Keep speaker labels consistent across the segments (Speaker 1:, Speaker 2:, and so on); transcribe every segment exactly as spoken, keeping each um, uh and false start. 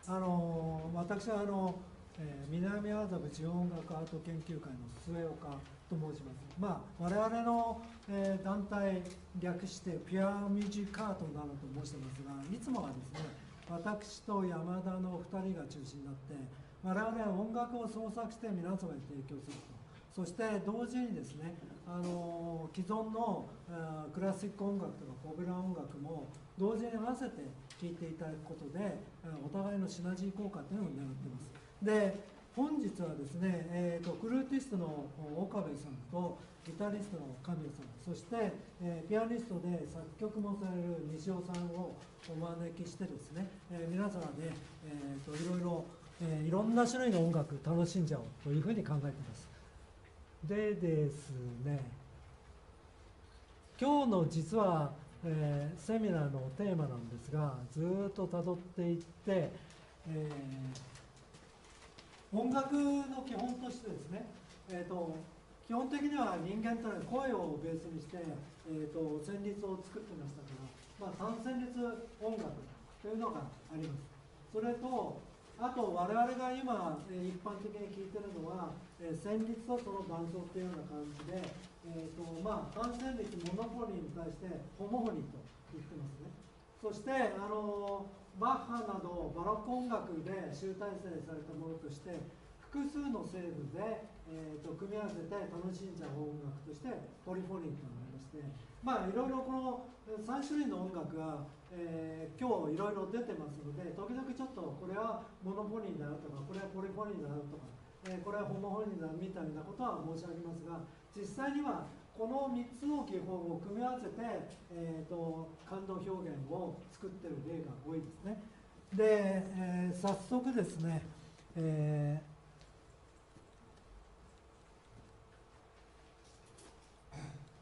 Speaker 1: あの私はあの、えー、南麻布地方音楽アート研究会の末岡と申します。まあ、我々の、えー、団体略してピュアミュージックアートなどと申してますが、いつもはですね、私と山田のふたりが中心になって我々は音楽を創作して皆様に提供すると、そして同時にですね、あの既存のクラシック音楽とかポピュラー音楽も同時に合わせて聴いていただくことでお互いのシナジー効果というのを狙っています。で本日はですね、えーと、フルーティストの岡部さんとギタリストの神谷さん、そして、えー、ピアニストで作曲もされる西尾さんをお招きしてですね、えー、皆様で、えーと、いろいろ、えー、いろんな種類の音楽楽しんじゃおうというふうに考えています。でですね、今日の実は、えー、セミナーのテーマなんですが、ずっとたどっていって、えー音楽の基本としてですね、えーと、基本的には人間というのは声をベースにして、えーと、旋律を作ってましたから、まあ、単旋律音楽というのがあります。それと、あと我々が今、えー、一般的に聞いてるのは、えー、旋律とその伴奏というような感じで、えーとまあ、単旋律モノフォニーに対してホモフォニーと言ってますね。そして、あのバッハなどバロック音楽で集大成されたものとして複数の成分で、えー、と組み合わせて楽しんじゃう音楽としてポリフォニーとなりまして、まあいろいろこのさん種類の音楽が、えー、今日いろいろ出てますので、時々ちょっとこれはモノフォニーだよとかこれはポリフォニーだよとか、えー、これはホモフォニーだみたいなことは申し上げますが、実際にはこのみっつの基本を組み合わせて、えー、と感動表現を作っている例が多いですね。で、えー、早速ですね、えー、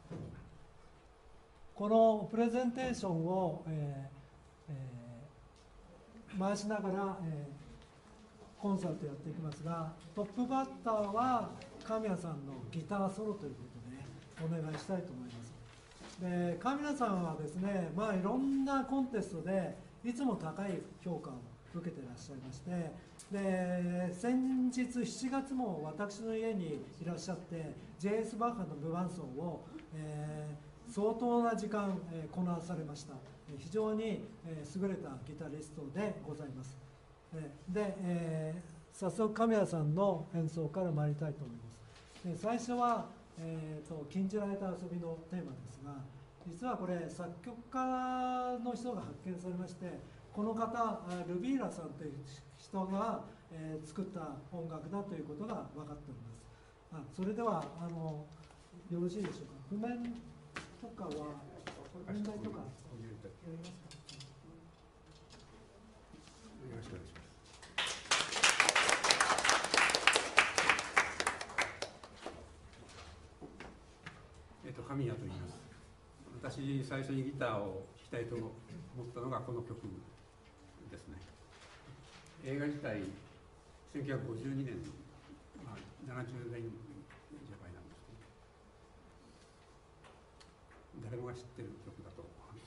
Speaker 1: このプレゼンテーションを、えーえー、回しながら、えー、コンサートやっていきますが、トップバッターは神谷さんのギターソロということでお願いしたいと思います。で神谷さんはですね、まあ、いろんなコンテストでいつも高い評価を受けていらっしゃいまして、で先日しちがつも私の家にいらっしゃって ジェイエス バッハの無伴奏を、えー、相当な時間、えー、こなされました。非常に、えー、優れたギタリストでございます。で、えー、早速神谷さんの演奏から参りたいと思います。で最初はえーと、禁じられた遊びのテーマですが、実はこれ作曲家の人が発見されまして、この方ルビーラさんという人が、えー、作った音楽だということが分かっております。あそれではあのよろしいでしょうか。譜面とかは譜面台とかやりますか。よ
Speaker 2: ろしくお願いします。えっと、神谷と言います。私、最初にギターを弾きたいと思ったのがこの曲ですね。映画自体、せんきゅうひゃくごじゅうにねん、まあ、ななじゅうねんじゃないなんですけど、誰もが知ってる曲だと思います。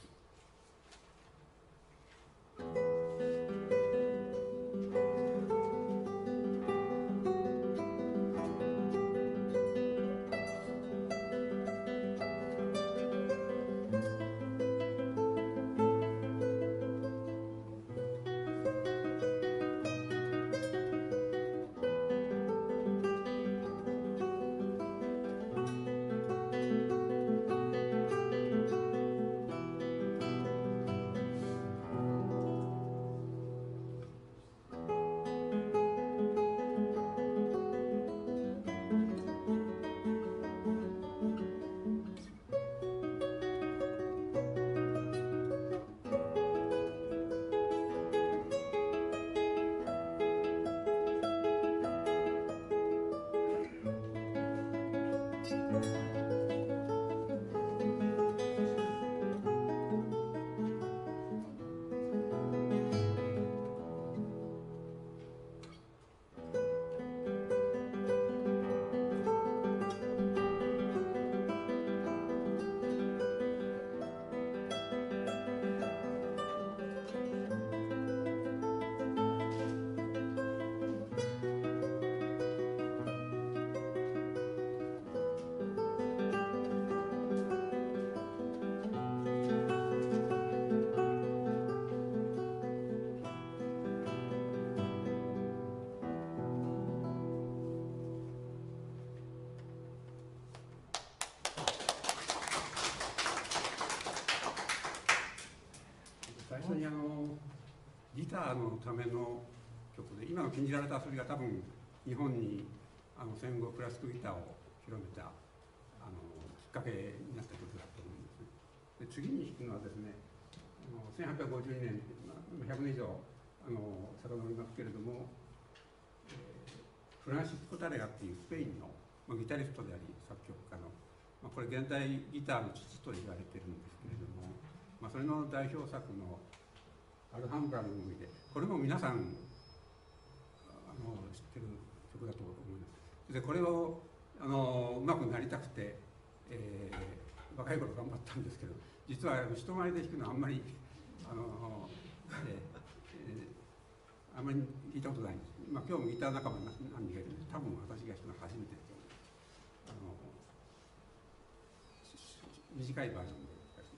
Speaker 2: ターのための曲で、今の禁じられた遊びが多分日本にあの戦後クラシックギターを広めたあのきっかけになった曲だと思うんですね。で次に弾くのはですね、あのせんはっぴゃくごじゅうにねん、まあ、ひゃくねん以上あの遡りますけれども、えー、フランシスコ・タレガっていうスペインの、まあ、ギタリストであり作曲家の、まあ、これ現代ギターの父と言われてるんですけれども、まあ、それの代表作のアルハンブラの海で、これも皆さんあの知ってる曲だと思います。でこれをあのうまくなりたくて、えー、若い頃頑張ったんですけど、実は人前で弾くのはあんまりあの、えーえー、あんまり弾いたことないんです。まあ、今日もギター仲間何人かいるんです。多分私が弾くのは初めてです。あの短いバージョンで。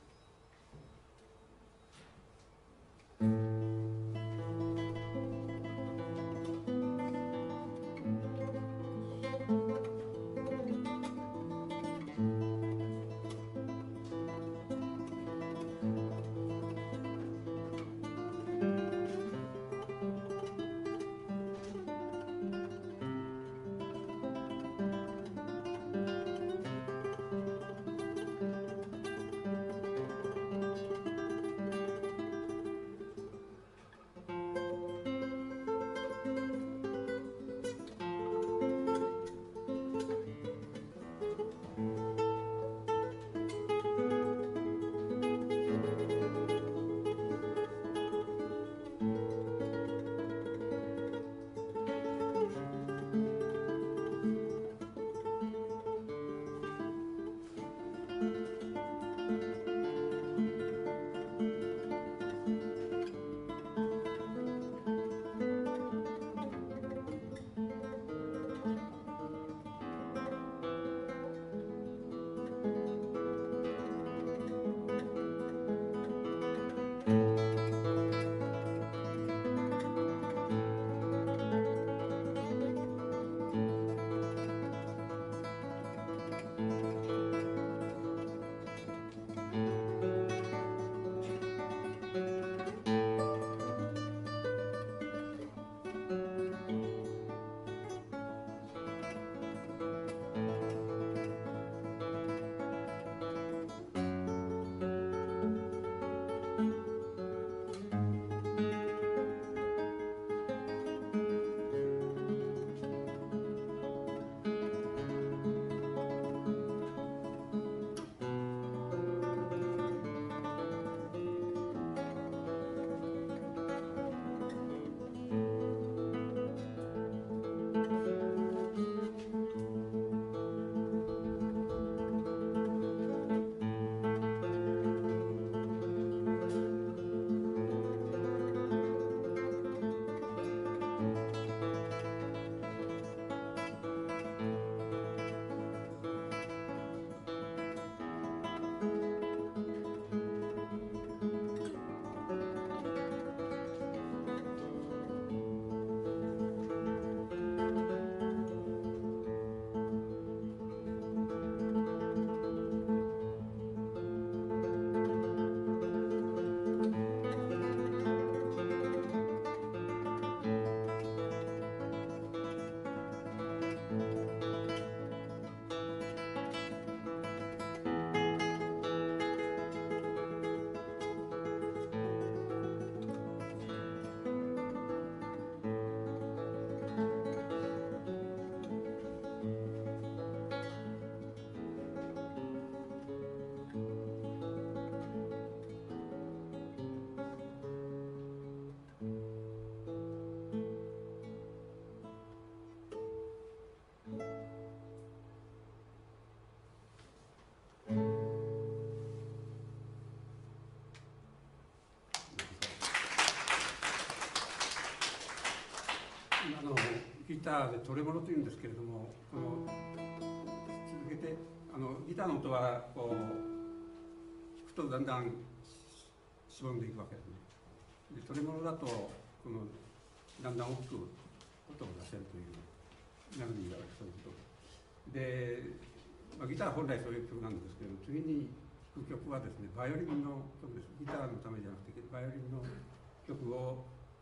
Speaker 2: ギターでトレモロというんですけれども、この続けてあのギターの音はこう弾くとだんだんしぼんでいくわけですね。でトレモロだとこのだんだん大きく音を出せるというメロディーがそういうことで、まあ、ギターは本来そういう曲なんですけど、次に弾く曲はですねバイオリンの曲です。ギターのためじゃなくてバイオリンの曲を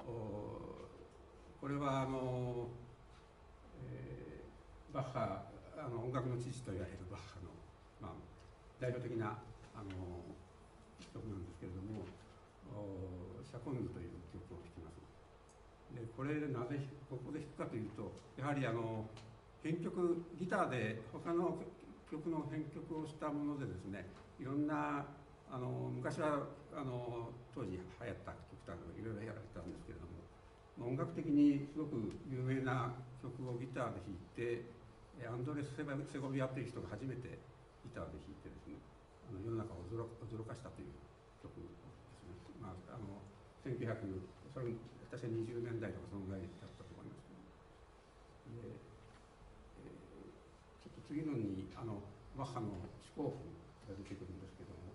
Speaker 2: これはあの、えー、バッハあの音楽の父と言われるバッハの、まあ、代表的なあの曲なんですけれども、シャコンヌという曲を弾きます。でこれなぜここで弾くかというと、やはりあの編曲ギターで他の曲の編曲をしたものでですね、いろんなあの昔はあの当時流行った曲とかいろいろやられたんですけれども、音楽的にすごく有名な曲をギターで弾いて、アンドレス・セゴビアという人が初めてギターで弾いてですね、あの世の中を驚かしたという曲ですね。まあ、あのせんきゅうひゃくそれ私はにじゅうねんだいとかそのぐらいだったと思いますけど、で、えー、ちょっと次のにあのバッハの四行譜が出てくるんですけども、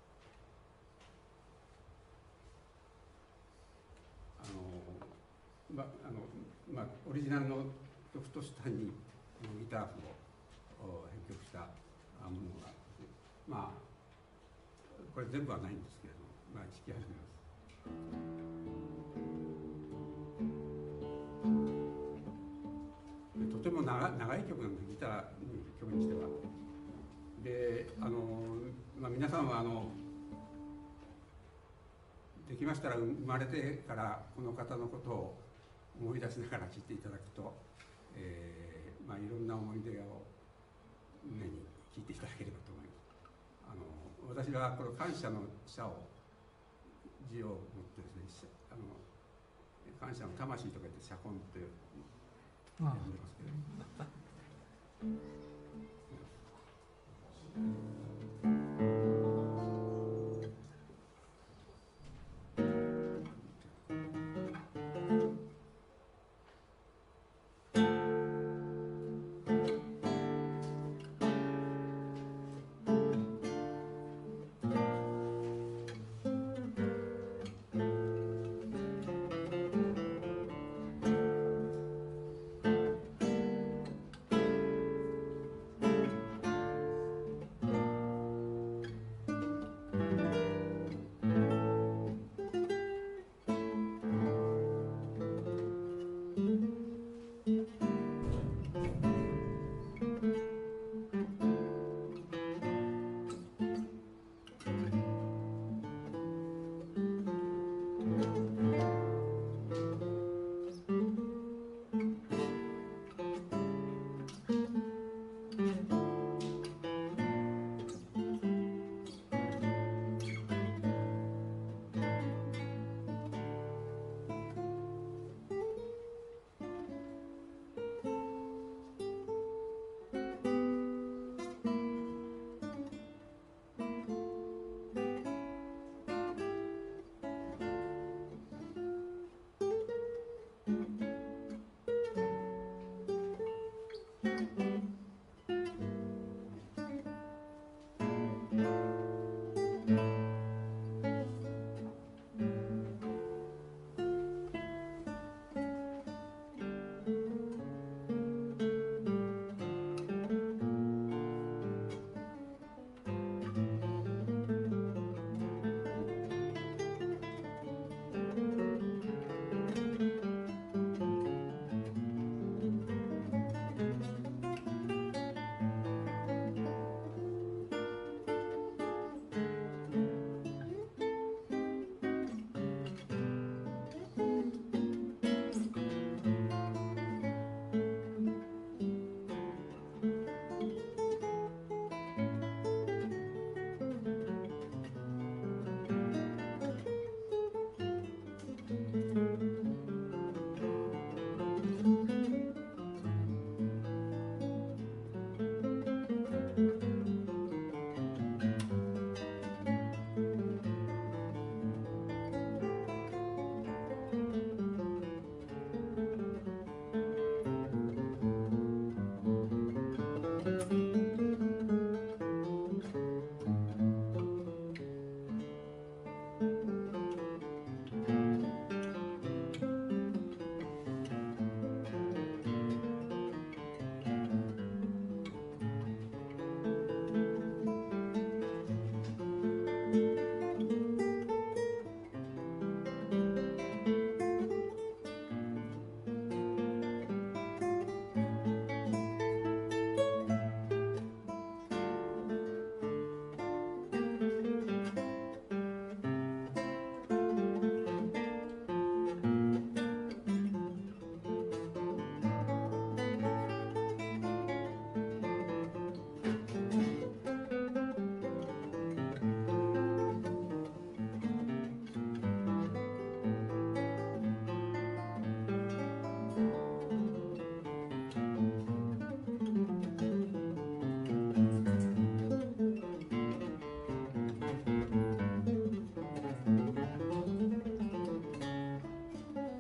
Speaker 2: あのまあのまあ、オリジナルの曲と下にギター譜を編曲したものがあって、まあこれ全部はないんですけれども、まあ、弾き始めます。とても長長い曲なんで、ギターの曲にしては。で、あのまあ、皆さんはあのできましたら生まれてからこの方のことを思い出しながら聴いていただくと、えーまあ、いろんな思い出を胸に聴いていただければと思います。あの私はこの感謝の謝を字を持ってですね、あの感謝の魂とか言って謝根って呼んでますけど、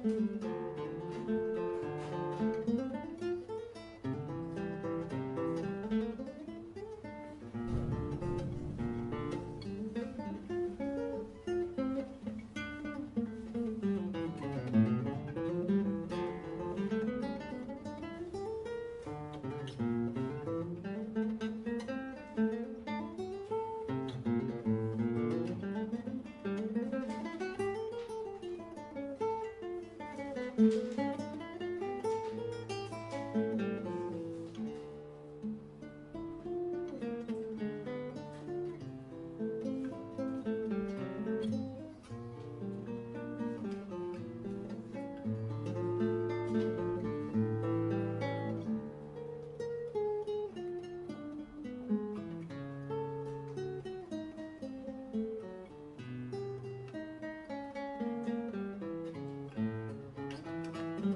Speaker 1: え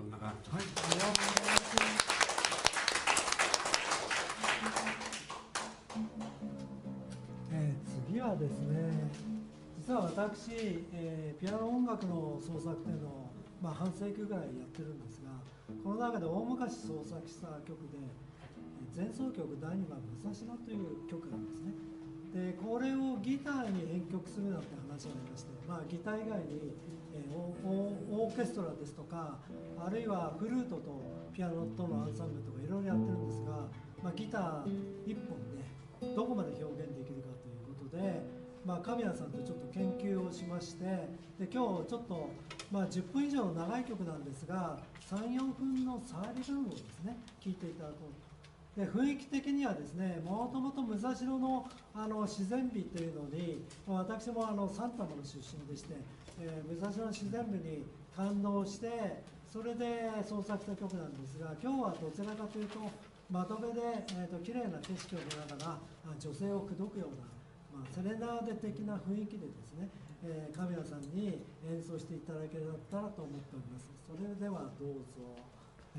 Speaker 2: そんな感じ。
Speaker 1: はい、ありがとうございます。えー、次はですね、実は私、えー、ピアノ音楽の創作っていうのを、まあ、半世紀ぐらいやってるんですが、この中で大昔創作した曲で前奏曲だいにばん「武蔵野」という曲なんですね。でこれをギターに編曲するなんて話がありまして、まあ、ギター以外に、えー、オーケストラですとか、あるいはフルートとピアノとのアンサンブルとかいろいろやってるんですが、まあ、ギターいっぽんでどこまで表現できるかということで、まあ、神谷さんとちょっと研究をしまして、で今日ちょっと、まあ、じゅっぷん以上の長い曲なんですがさん、よんぷんの触り部分をですね聴いていただこうと。で雰囲気的にはですね、もともと武蔵野のあの自然美というのに、私もあの三多摩の出身でして、えー、武蔵野の自然美に感動して、それで創作した曲なんですが、今日はどちらかというと窓辺で、えー、と綺麗な景色を見ながら女性を口説くような、まあ、セレナーデ的な雰囲気でですね、えー、神谷さんに演奏していただけたらと思っております。それではどうぞ。はい。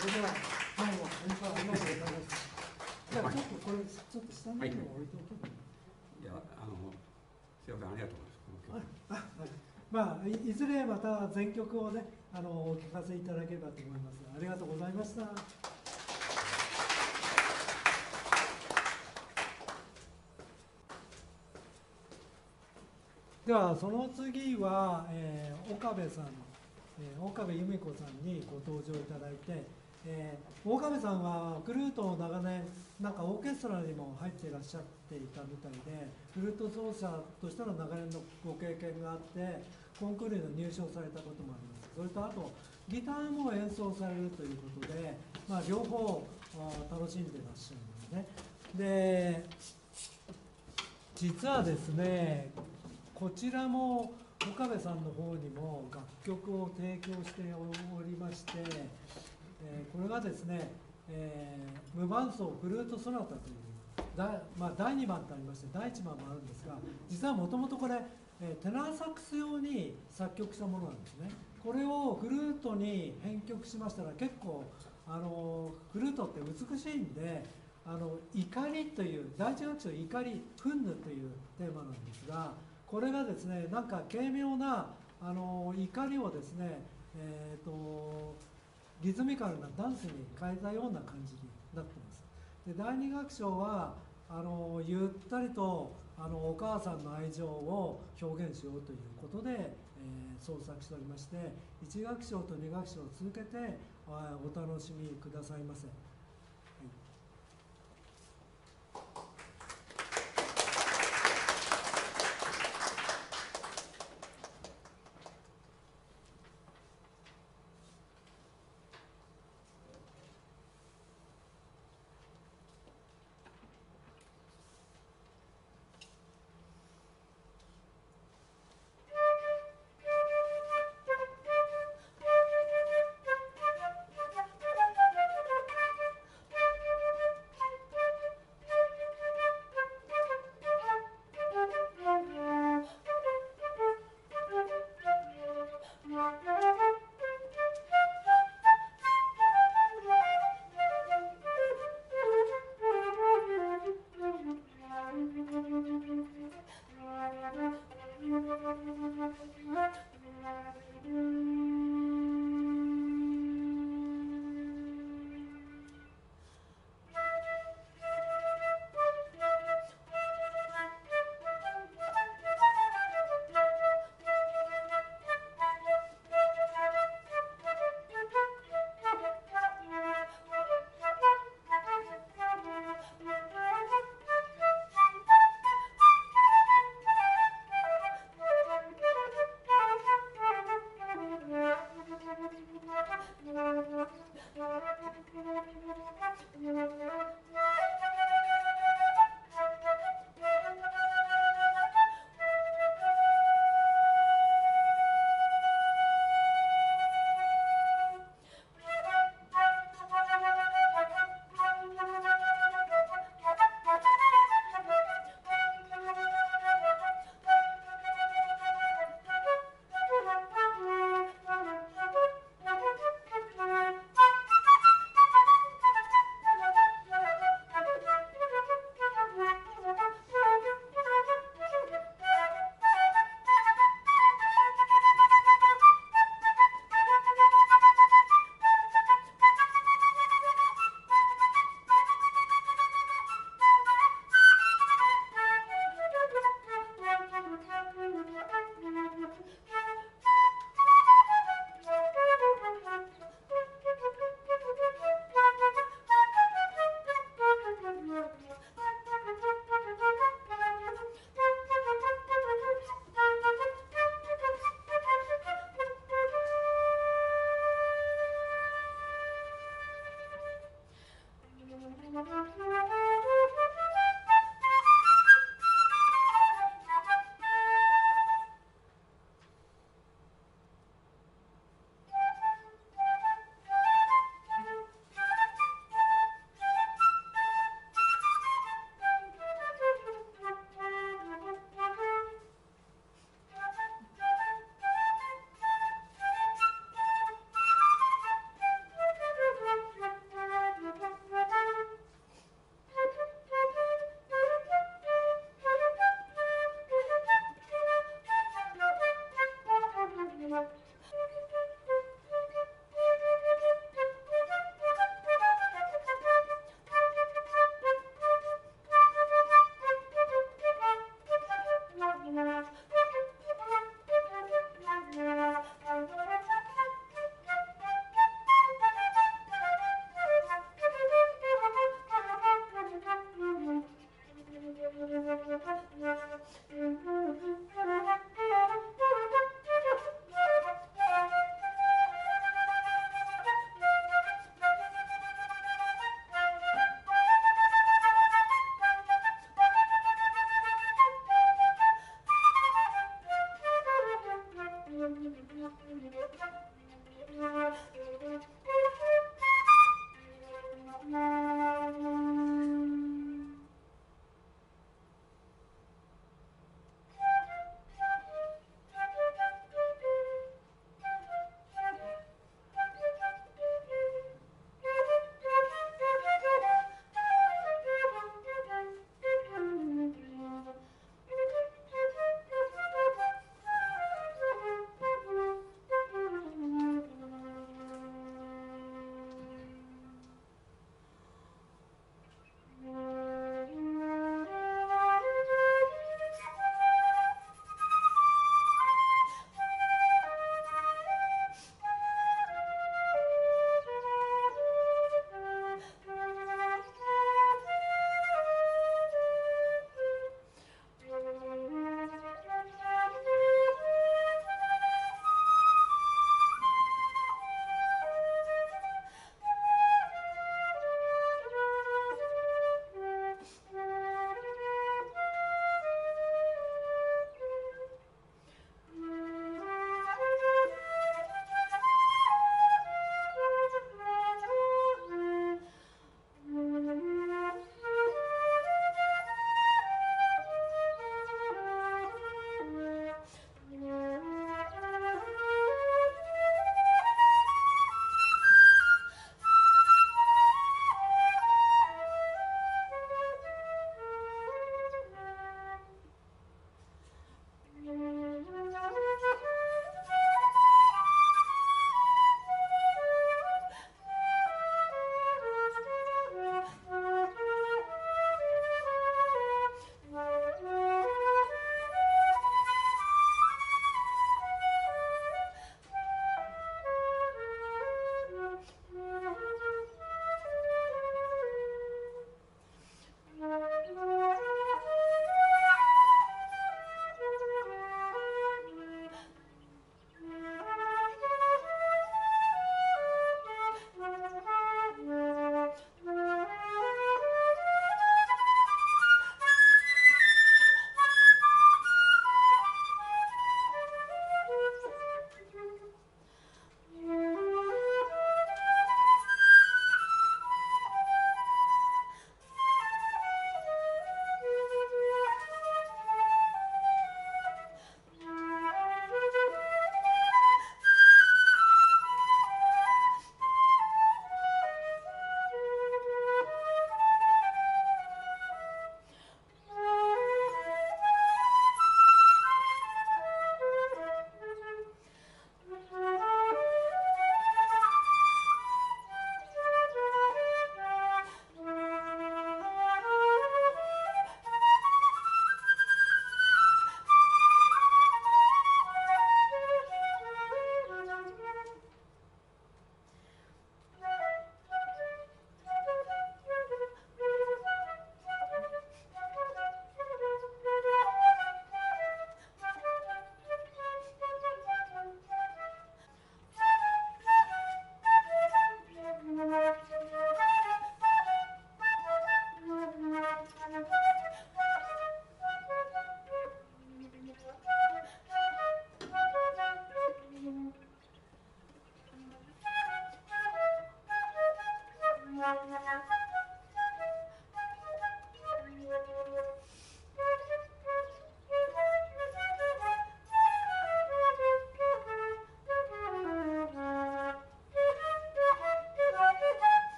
Speaker 1: それではどうも演奏ありがとうございました。じゃあちょっとこれちょっと下に置いておけばいい。
Speaker 2: いや、あの、すいません、ありがとうございます。この曲
Speaker 1: あはい、まあい、いずれまた全曲をね、あのお聞かせいただければと思います。ありがとうございました。ではその次は、えー、岡部さん、えー、岡部由美子さんにご登場いただいて、えー、岡部さんはフルートを長年なんかオーケストラにも入っていらっしゃっていたみたいで、フルート奏者としての長年のご経験があってコンクールに入賞されたこともあります。それとあとギターも演奏されるということで、まあ、両方楽しんでいらっしゃるんですね。で実はですね、こちらも岡部さんの方にも楽曲を提供しておりまして、えー、これがですね、えー、無伴奏フルートソナタというだ、まあ、だいにばんとありましてだいいちばんもあるんですが、実はもともとこれ、えー、テナーサックス用に作曲したものなんですね。これをフルートに編曲しましたら結構あのフルートって美しいんで、あの怒りという第一楽章怒り憤怒というテーマなんですが、これがですね、なんか軽妙なあの怒りをですね、えー、とリズミカルなダンスに変えたような感じになっています。でだいに楽章はあのゆったりとあのお母さんの愛情を表現しようということで、えー、創作しておりまして、いち楽章とに楽章を続けてお楽しみくださいませ。はい。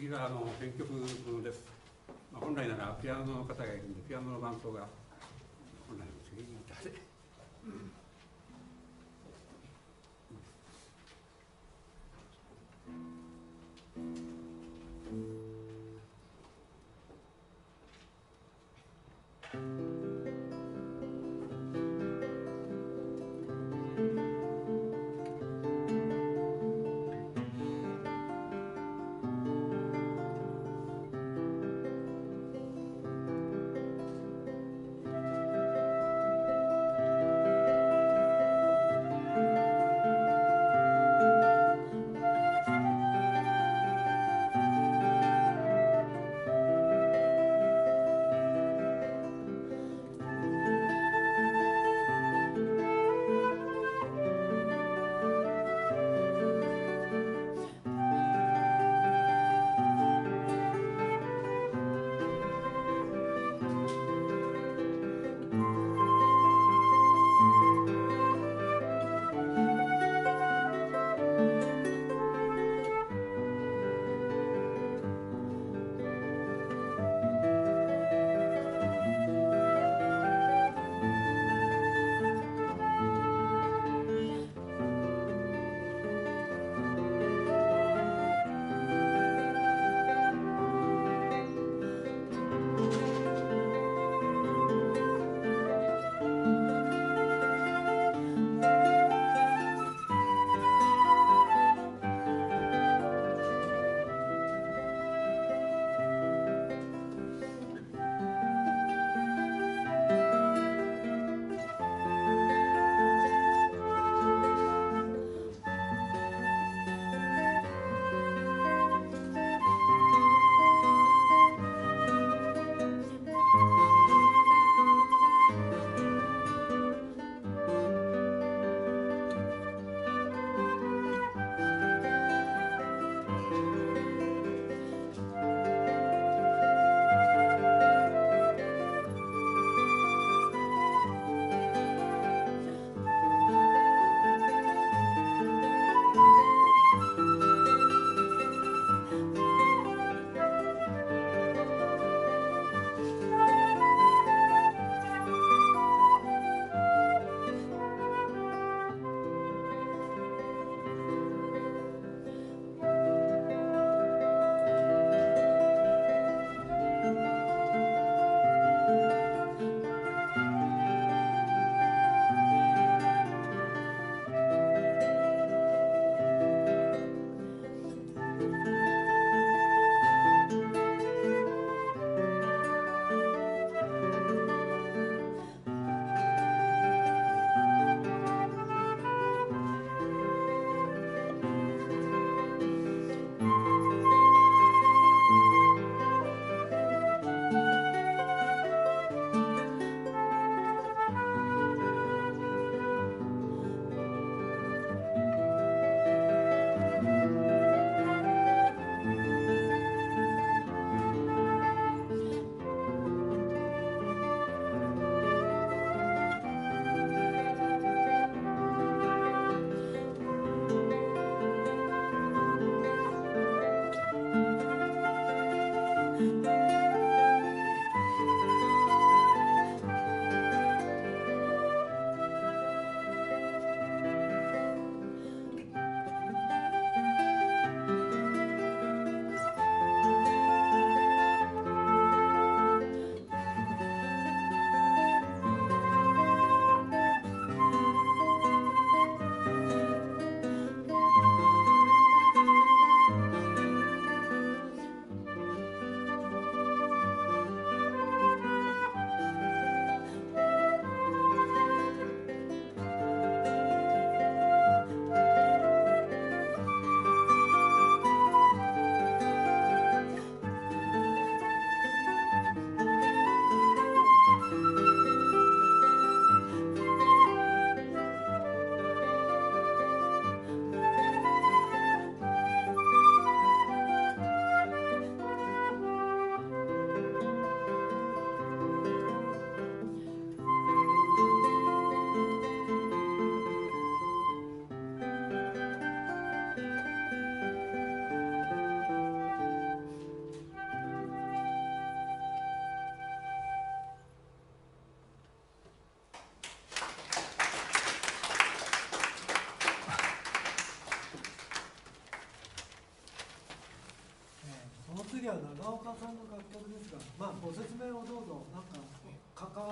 Speaker 2: 次はあの編曲です。まあ、本来ならピアノの方がいるんで、ピアノの伴奏が本来の次ギターで。
Speaker 3: 「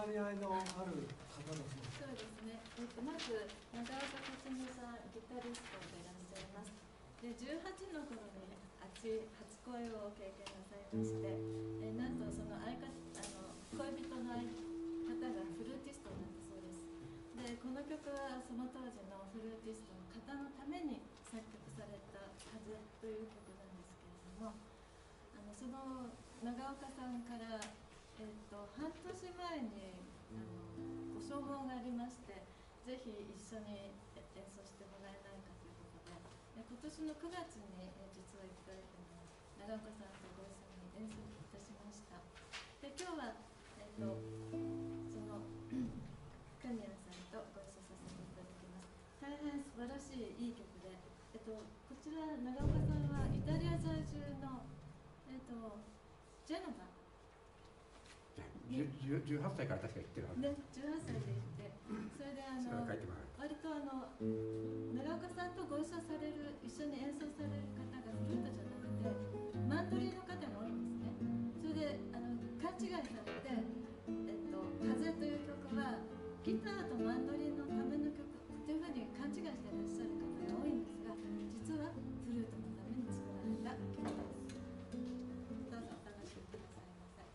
Speaker 1: り合いのある方だそうです。
Speaker 3: そうですね。えっとまず長岡克美さん、ギタリストでいらっしゃいます。で、じゅうはちの頃にあち初恋を経験なさいまして、えなんとその相方あの恋人の相方がフルーティストなんだそうです。で、この曲はその当時のフルーティストの方のために作曲された「風」という曲なんですけれども、あのその長岡さんから、えっと半年前にあのご所望がありまして、ぜひ一緒に演奏してもらえないかということで、で今年のくがつにえ実は行った長岡さんとご一緒に演奏いたしました。で、今日は、えっとその神谷さんとご一緒させていただきます。大変素晴らしいいい曲で、えっとこちら長岡さんはイタリア在住の、えっとジェノバ
Speaker 2: じゅうはっさいから確か行ってるはず
Speaker 3: でじゅうはっさいで行って、それであの
Speaker 2: 書いてもらう。
Speaker 3: 割とあの長岡さんとご一緒される、一緒に演奏される方がフルートじゃなくてマンドリーの方が多いんですね。それであの勘違いされて、えっと「風」という曲はギターとマンドリーのための曲というふうに勘違いしていらっしゃる方が多いんですが、実はフルートのために作られた曲です。どうぞお楽しみくださいませ。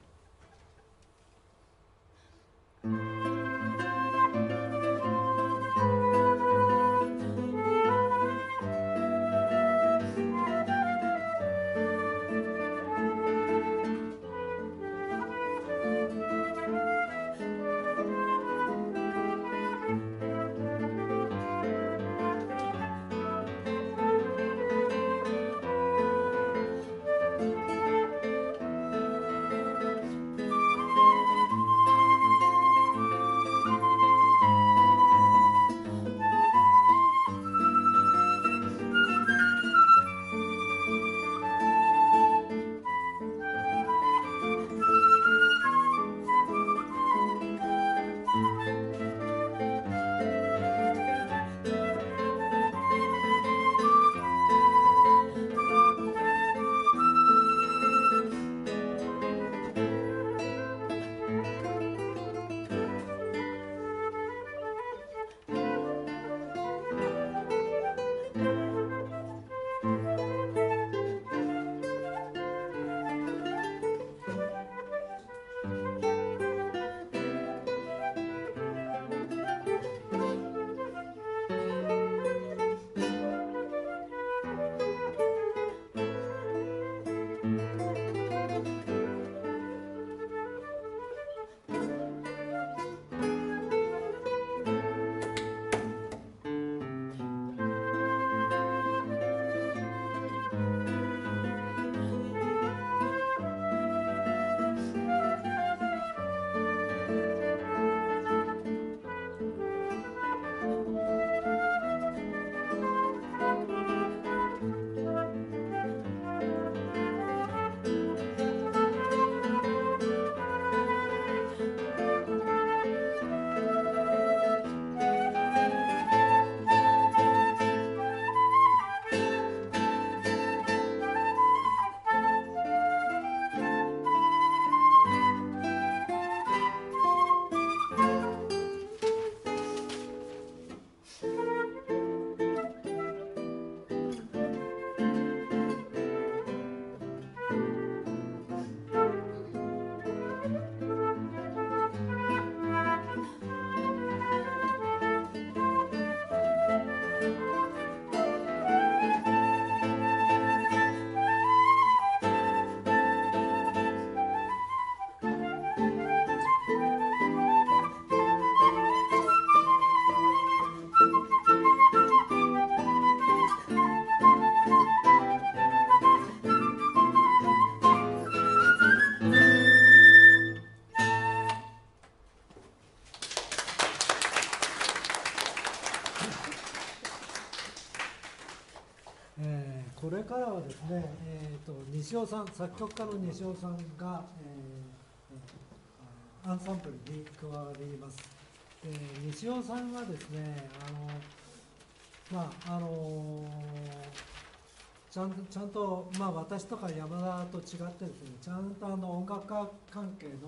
Speaker 1: えーこれからはですね、えー、と西尾さん、作曲家の西尾さんが、えー、アンサンブルに加わります。えー、西尾さんはですね、あのまああのちゃんちゃんと、まあ、私とか山田と違ってですね、ちゃんとあの音楽家関係の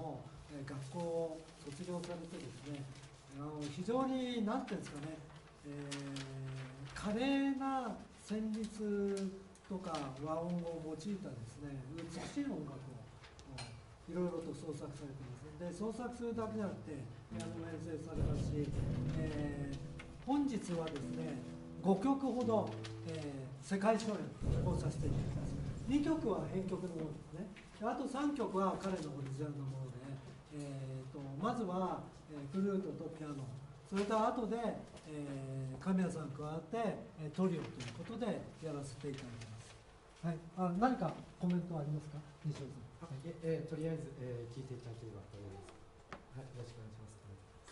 Speaker 1: えー学校を卒業されてですね、あの非常に何ていうんですかね、えー、華麗な旋律とか和音を用いたですね美しい音楽をいろいろと創作されています。で創作するだけじゃなくてピアノも演奏されますし、えー、本日はですねごきょくほど、えー、世界初演をさせていただきます。にきょくは編曲のものですね。あとさんきょくは彼のオリジナルのもので、えー、とまずは、えー、フルートとピアノ、それから後で、えー、神谷さん加わって、えー、トリオということでやらせていただきます。はい、あ何かコメントありますか、西尾さん。
Speaker 4: はい、えー、とりあえず、えー、聞いていただければと思います。はい、よろしくお願いします。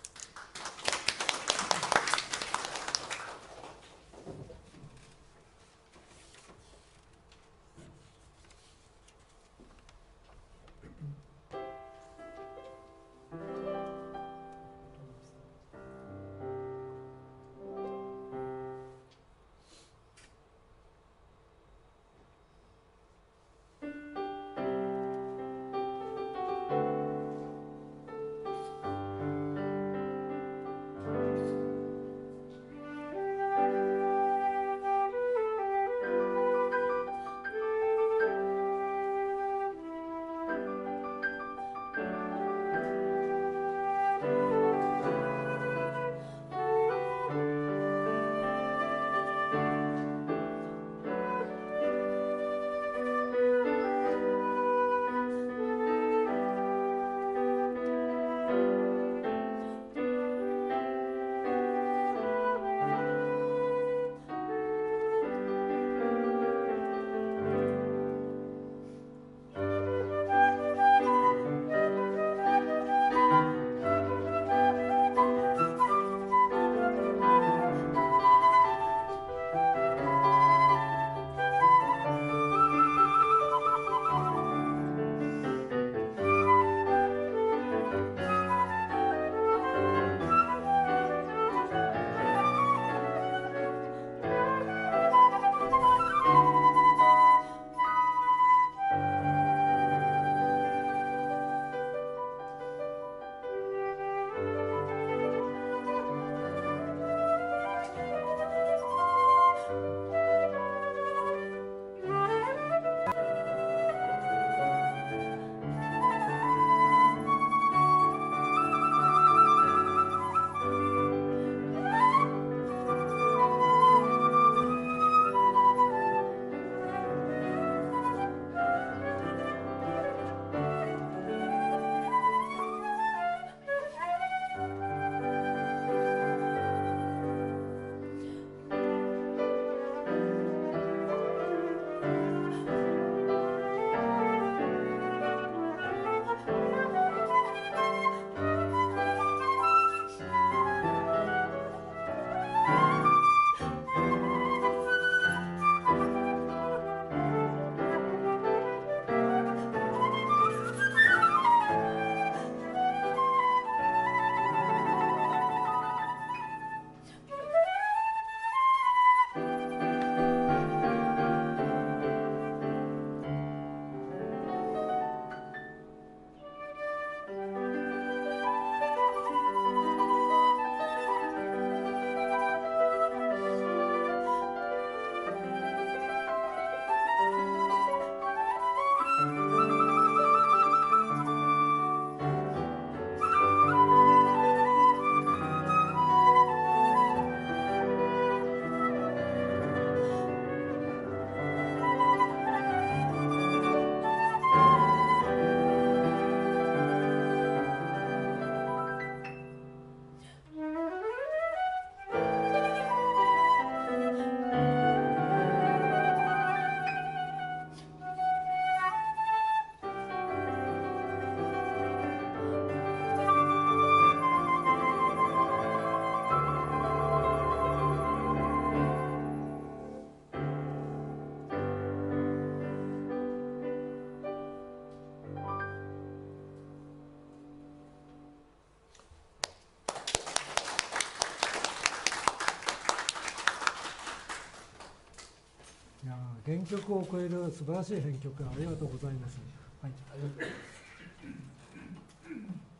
Speaker 1: 原曲を超える素晴らしい編曲ありがとうございます。はい。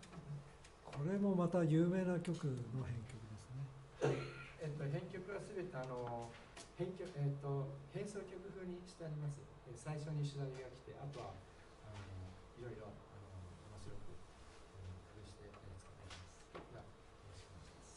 Speaker 1: これもまた有名な曲の編曲ですね。
Speaker 4: えっと、編曲はすべてあの編曲、えっと、変奏曲風にしてあります。え最初に主題が来て、あとはあのいろいろあの面白く、えー、工夫して、えー、使っています。ではよろしくお願いします。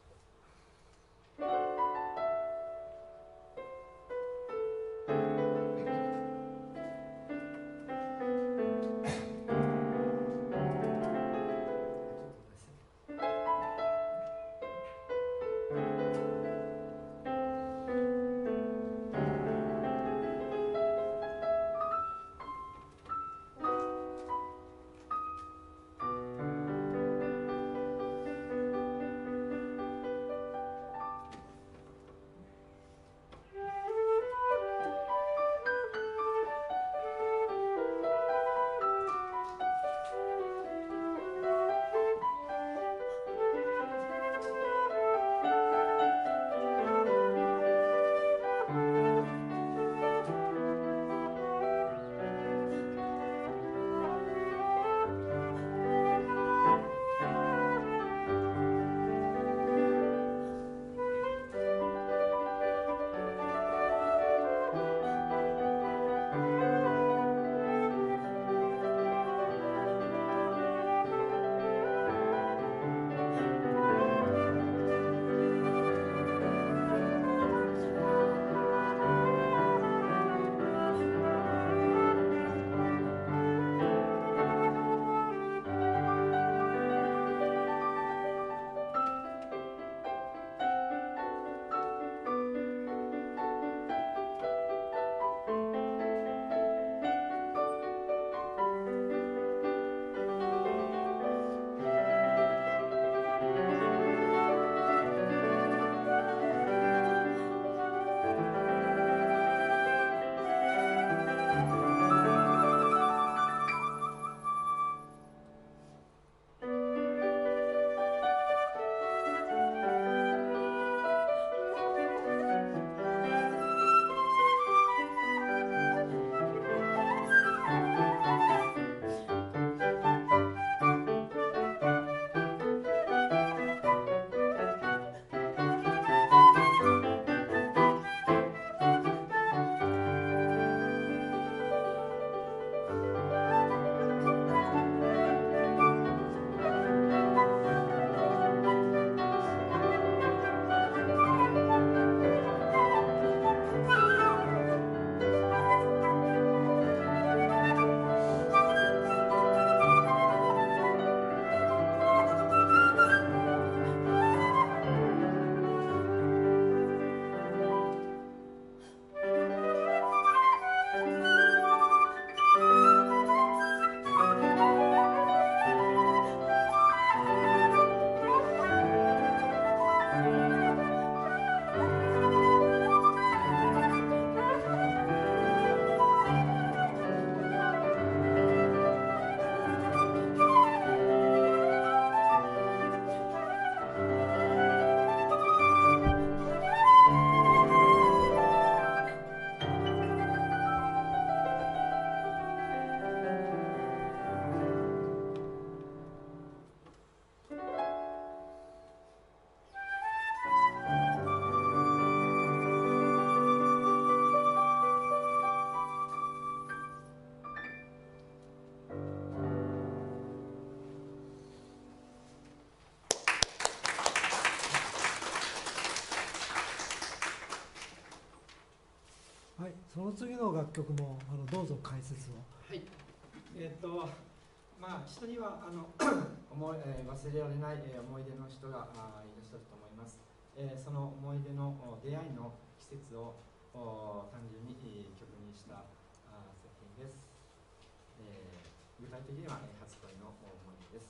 Speaker 1: はい、その次の楽曲もあのどうぞ解説を。
Speaker 4: はい。えっ、とまあ人にはあの思い、えー、忘れられない、えー、思い出の人があいらっしゃると思います。えー、その思い出の出会いの季節を単純に、えー、曲にしたあ作品です。えー、具体的には、えー、初恋の思い出です。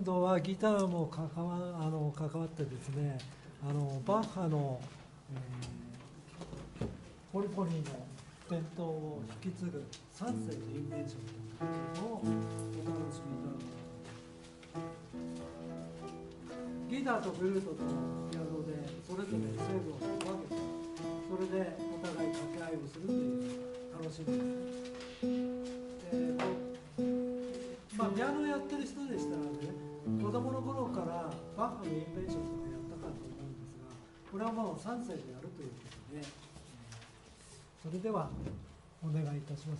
Speaker 1: 度はギターも関わあの関わってですね、あのバッハの、えー、ポリフォニーの伝統を引き継ぐ三世のインベンションというのをお楽しみいただきます。ギターとフルートとピアノでそれぞれ成分を分けて、それでお互い掛け合いをするという楽しみです。でまあ、ピアノやってる人でしたらね、子供の頃からバッハのインベンションとかやったかと思うんですが、これはもうさんさいでやるということで、それではお願いいたします。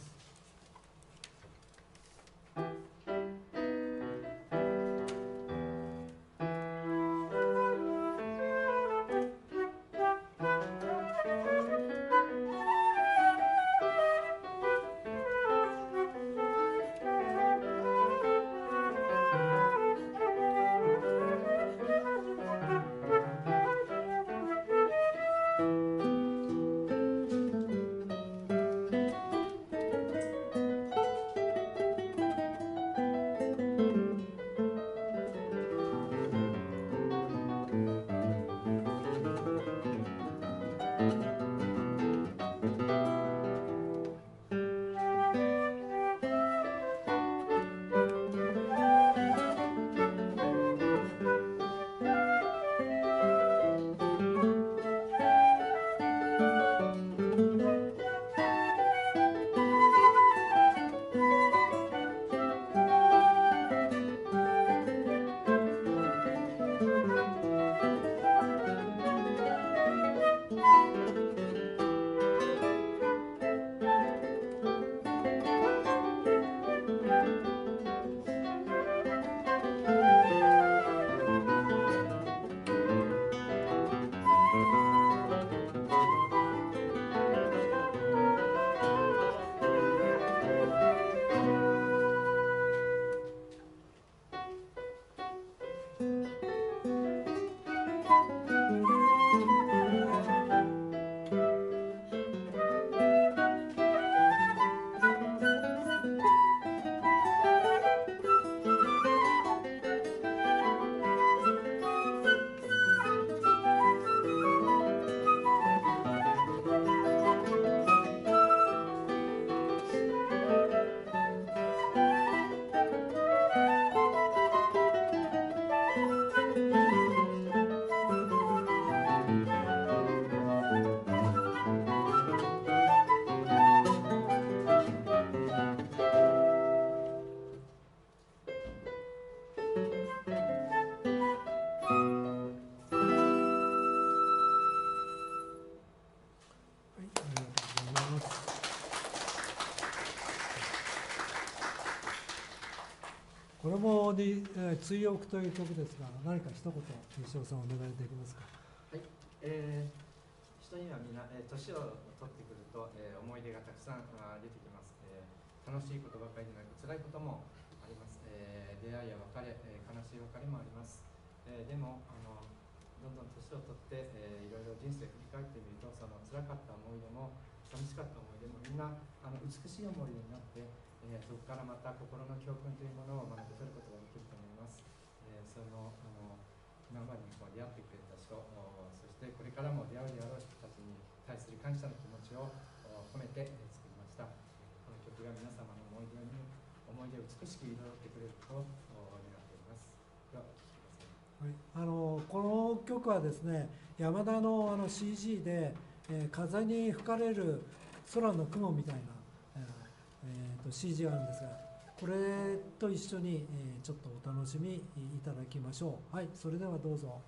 Speaker 1: これもに、えー、追憶という曲ですが、何か一言、西尾さんお願いできますか。
Speaker 4: はい、えー、人にはみんな、えー、年を取ってくると、えー、思い出がたくさんあ出てきます、えー。楽しいことばかりでなく、辛いこともあります。えー、出会いや別れ、えー、悲しい別れもあります。えー、でもあの、どんどん年を取って、えー、いろいろ人生振り返ってみると、その辛かった思い出も、寂しかった思い出も、みんなあの美しい思い出になって、えー、そこからまた心の教訓というものを学び取ることができると思います。えー、そのあの今までにこう出会ってくれた人、そしてこれからも出会うであろう人たちに対する感謝の気持ちを込めて、えー、作りました。この曲が皆様の思い出に思い出を美しく彩ってくれると願っています。ではお聴きください。
Speaker 1: はい、あのこの曲はですね、山田のあの シージー で、えー、風に吹かれる空の雲みたいな、えーえー、と シージー があるんですが、これと一緒に、えー、ちょっとお楽しみいただきましょう。はい、それではどうぞ。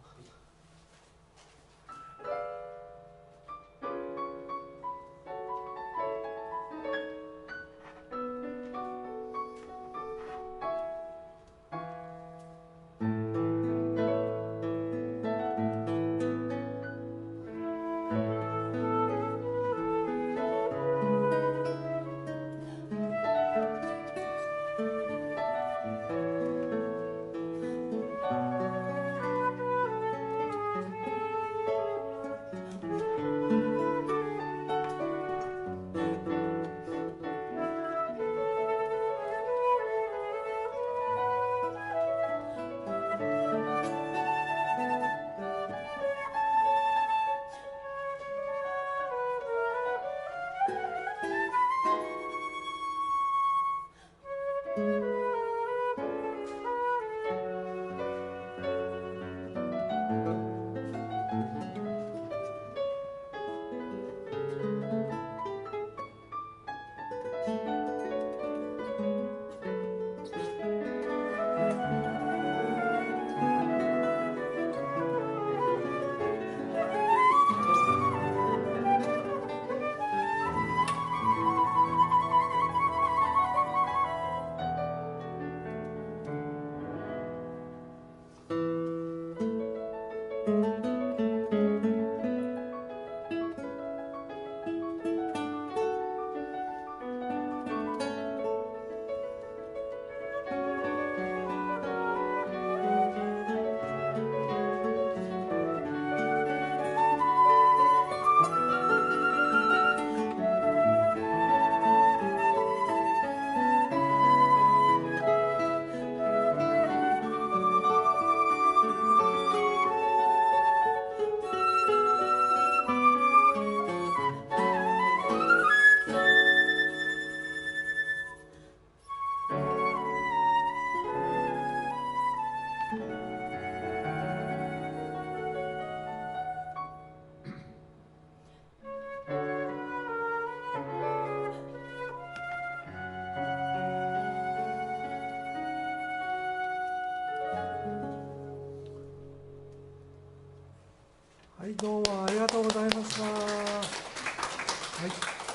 Speaker 3: 「
Speaker 1: どうもありがとうございました。はい。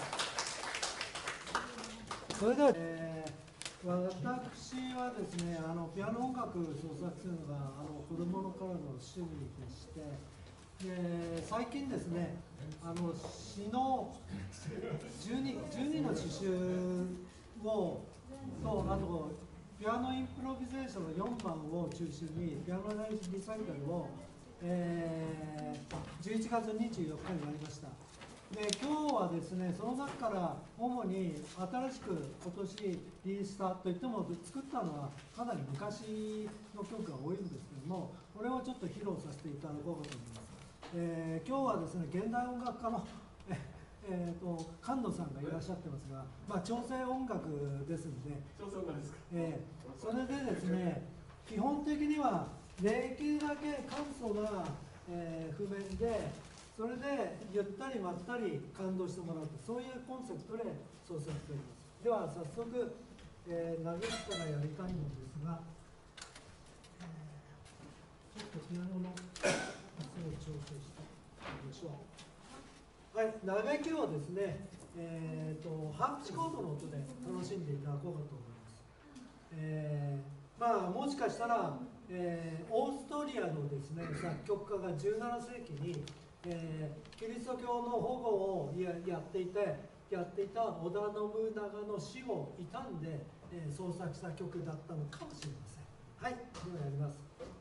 Speaker 1: それでは、えー、私はですね、あのピアノ音楽創作するのがあの子供の頃の趣味でして、で最近ですね、あの詩のじゅうに、じゅうにの詩集をとあとピアノインプロビゼーションのよんばんを中心にピアノリサイタルを、えー、じゅういちがつにじゅうよっかにやりました。で今日はですね、その中から主に新しく今年リリースしたといっても作ったのはかなり昔の曲が多いんですけども、これをちょっと披露させていただこうかと思います。えー、今日はですね、現代音楽家のえーと菅野さんがいらっしゃってますが、まあ、調整音楽ですので、
Speaker 5: 調整音楽ですか、
Speaker 1: えー、それでですね、基本的にはできるだけ簡素な、えー、譜面で、それでゆったりまったり感動してもらうと、そういうコンセプトで創作しております。では早速、えー、投げからやりたいのですが、えー、ちょっとピアノの圧を調整してみましょう。はい、嘆きをですね、えーと、ハープチコードの音で楽しんでいただこうかと思います。えー、まあもしかしたら、えー、オーストリアのですね作曲家がじゅうななせいきに、えー、キリスト教の保護を や, やっていてやっていた織田信長の死を悼んで、えー、創作した曲だったのかもしれません。はい、ではやります。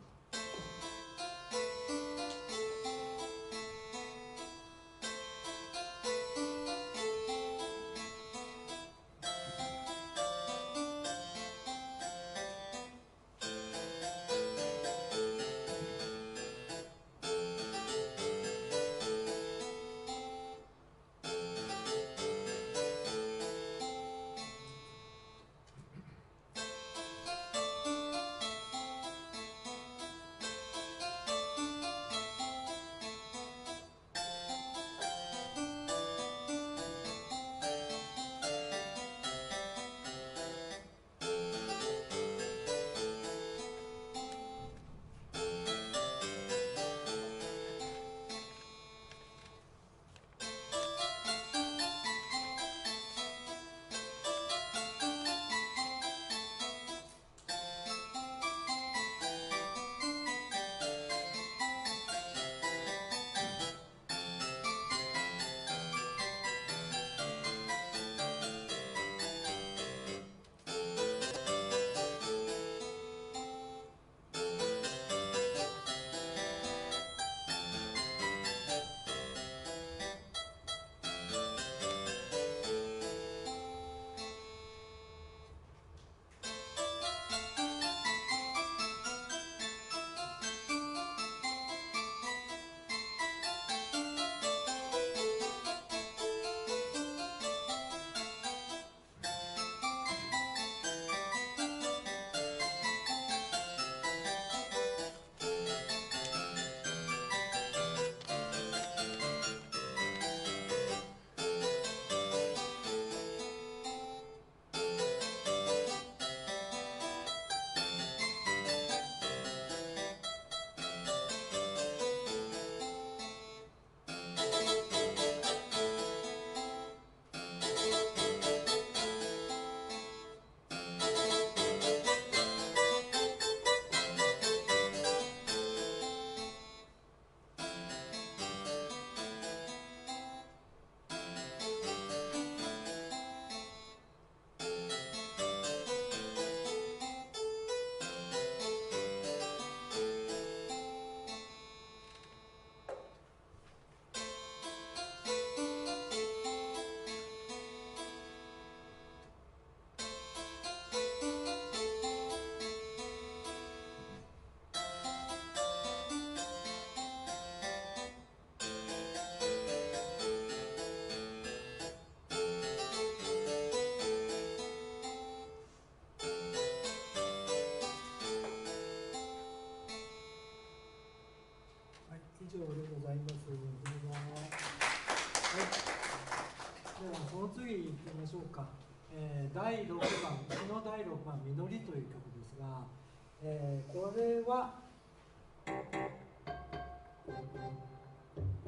Speaker 1: 以上でございます。どうぞ。はい。ではその次行きましょうか。えー、だいろくばん、詩のだいろくばん、実りという曲ですが、えー、これは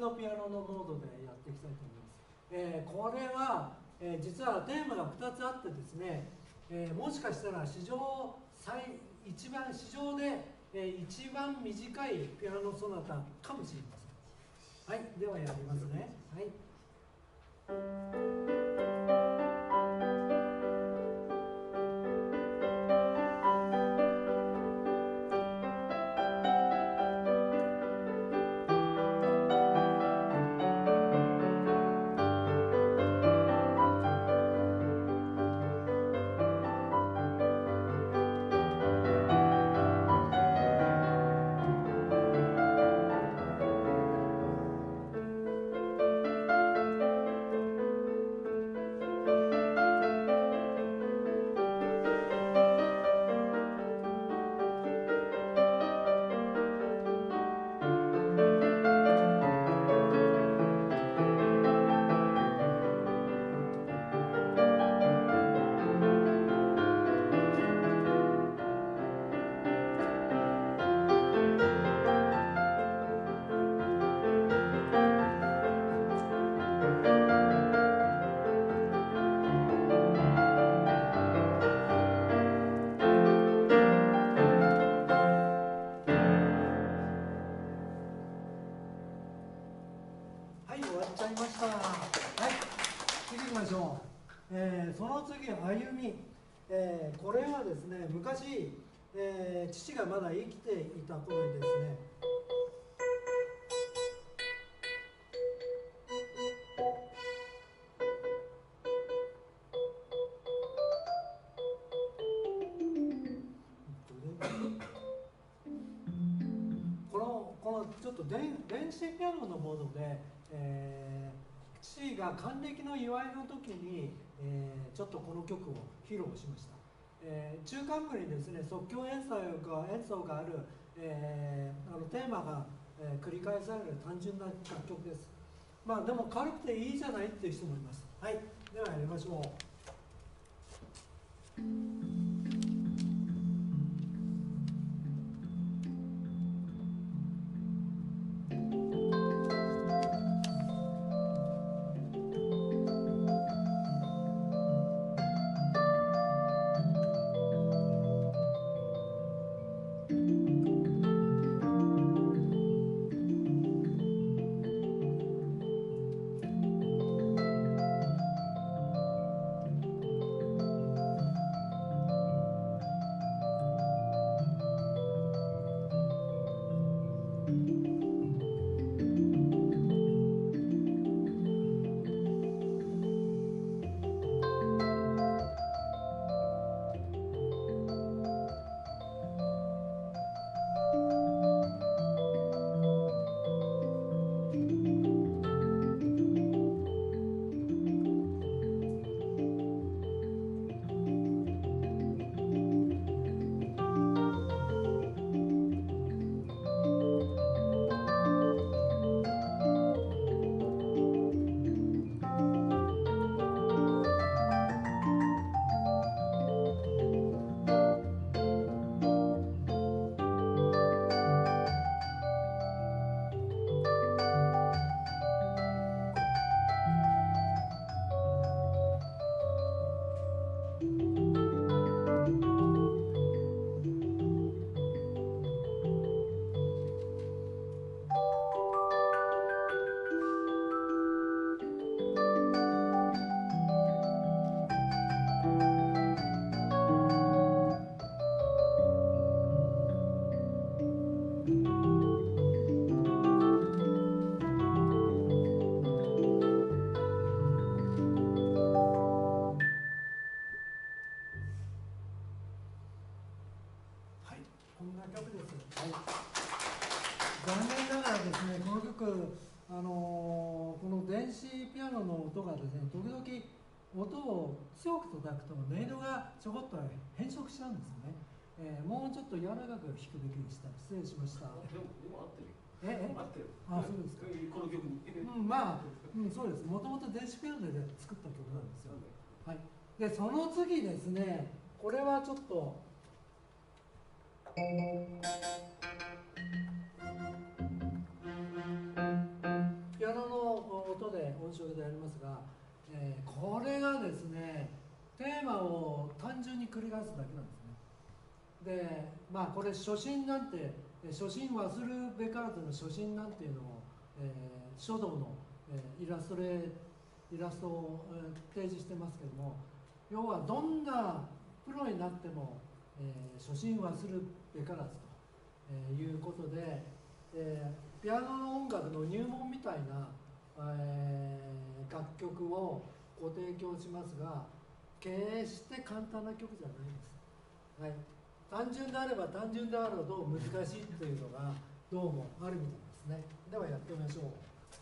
Speaker 1: のピアノのモードでやっていきたいと思います。えー、これは、えー、実はテーマがふたつあってですね、えー、もしかしたら史上最一番史上で、えー、一番短いピアノソナタかもしれません。はい、ではやりますね。はい。はい、終わっちゃいました。はい、次行きましょう。えー、その次、歩み。えー、これはですね、昔、えー、父がまだ生きていた頃にですね、この、このちょっと電電子ピアノのモードで、えー、父が還暦の祝いの時に、えー、ちょっとこの曲を披露しました。えー、中間部にですね、即興演奏が演奏がある、えー、あのテーマが、えー、繰り返される単純な楽曲です。まあでも軽くていいじゃないっていう人もいます。はい、ではやりましょう。残念ながらですね、この曲、あのー、この電子ピアノの音がですね、時々音を強く叩くと音色がちょこっと変色しちゃうんですよね。えー、もうちょっと柔らかく弾くべきでした。失礼しました。
Speaker 2: でも、でも合ってる。
Speaker 1: ええ
Speaker 2: 合ってる。
Speaker 1: あ、そうですか。
Speaker 2: この曲に。
Speaker 1: うん、まあ、うん、そうです。もともと電子ピアノで作った曲なんですよ。はい。で、その次ですね、これはちょっと。よえーこれがですね、テーマを単純に繰り返すだけなんですね。で、まあこれ初心なんて、えー初心忘るべからずの初心なんていうのを、えー書道の、えーイラストレイラストを、えー提示してますけども、要はどんなプロになっても、えー初心忘るべからずと、えーいうことで、えーピアノの音楽の入門みたいな、えー楽曲をご提供しますが、決して簡単な曲じゃないです。はい、単純であれば単純であるほど難しいというのがどうもあるみたいですね。ではやってみましょう。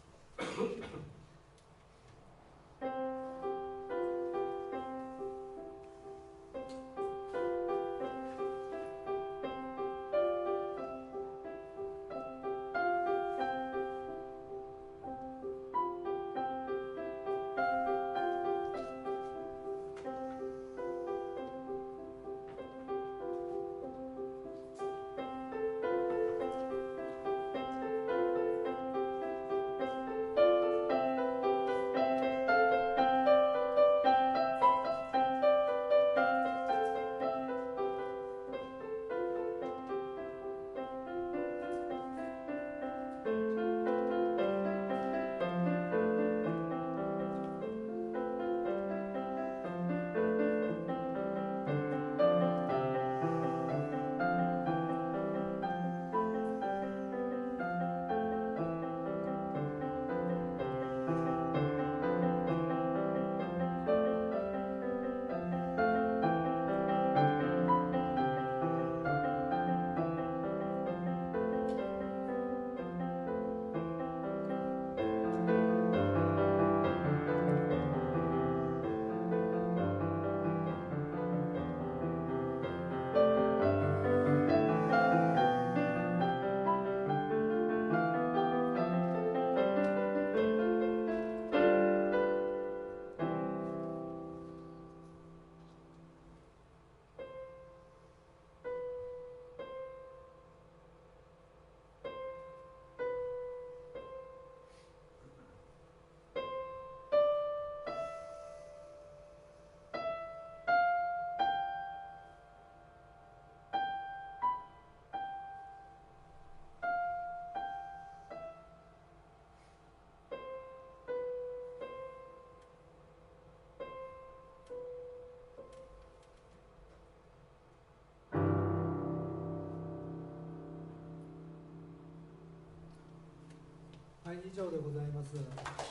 Speaker 1: はい、以上でございます。えー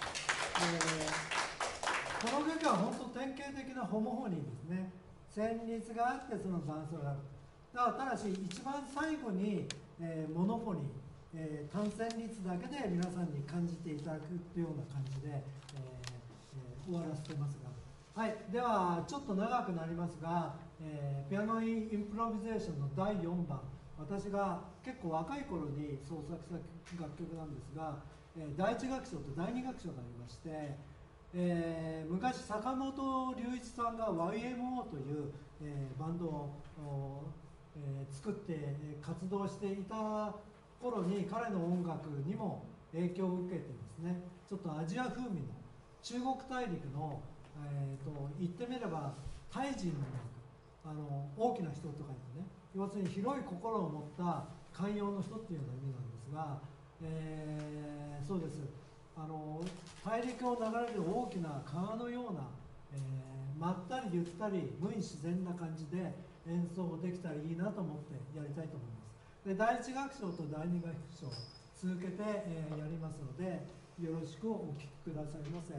Speaker 1: この曲は本当典型的なホモフォニーですね。旋律があってその伴奏がある。だからただし一番最後に、えーモノフォニー、えー単旋律だけで皆さんに感じていただくというような感じで、えーえー終わらせてますが、はい、ではちょっと長くなりますが、えーピアノインプロビゼーションのだいよんばん、私が結構若い頃に創作した楽曲なんですが、えー第一楽章と第二楽章がありまして、えー昔坂本龍一さんが ワイエムオー という、えーバンドを、えー作ってえー活動していた頃に彼の音楽にも影響を受けてですね、ちょっとアジア風味の中国大陸の、えー、と言ってみればタイ人の音楽、あの大きな人とかいうね、要するに広い心を持った寛容の人っていうような意味なんですが、えーそうです、あの大陸を流れる大きな川のような、えーまったりゆったり無意自然な感じで演奏できたらいいなと思ってやりたいと思います。で、第一楽章と第二楽章続けて、えーやりますのでよろしくお聴きくださいませ。はい。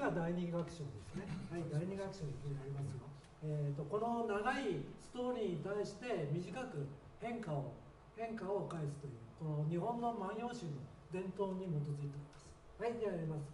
Speaker 1: が第二楽章ですね。はい、第二楽章になりますよ。えーと、この長いストーリーに対して短く変化を変化を返すというこの日本の万葉集の伝統に基づいております。はい、ではやります。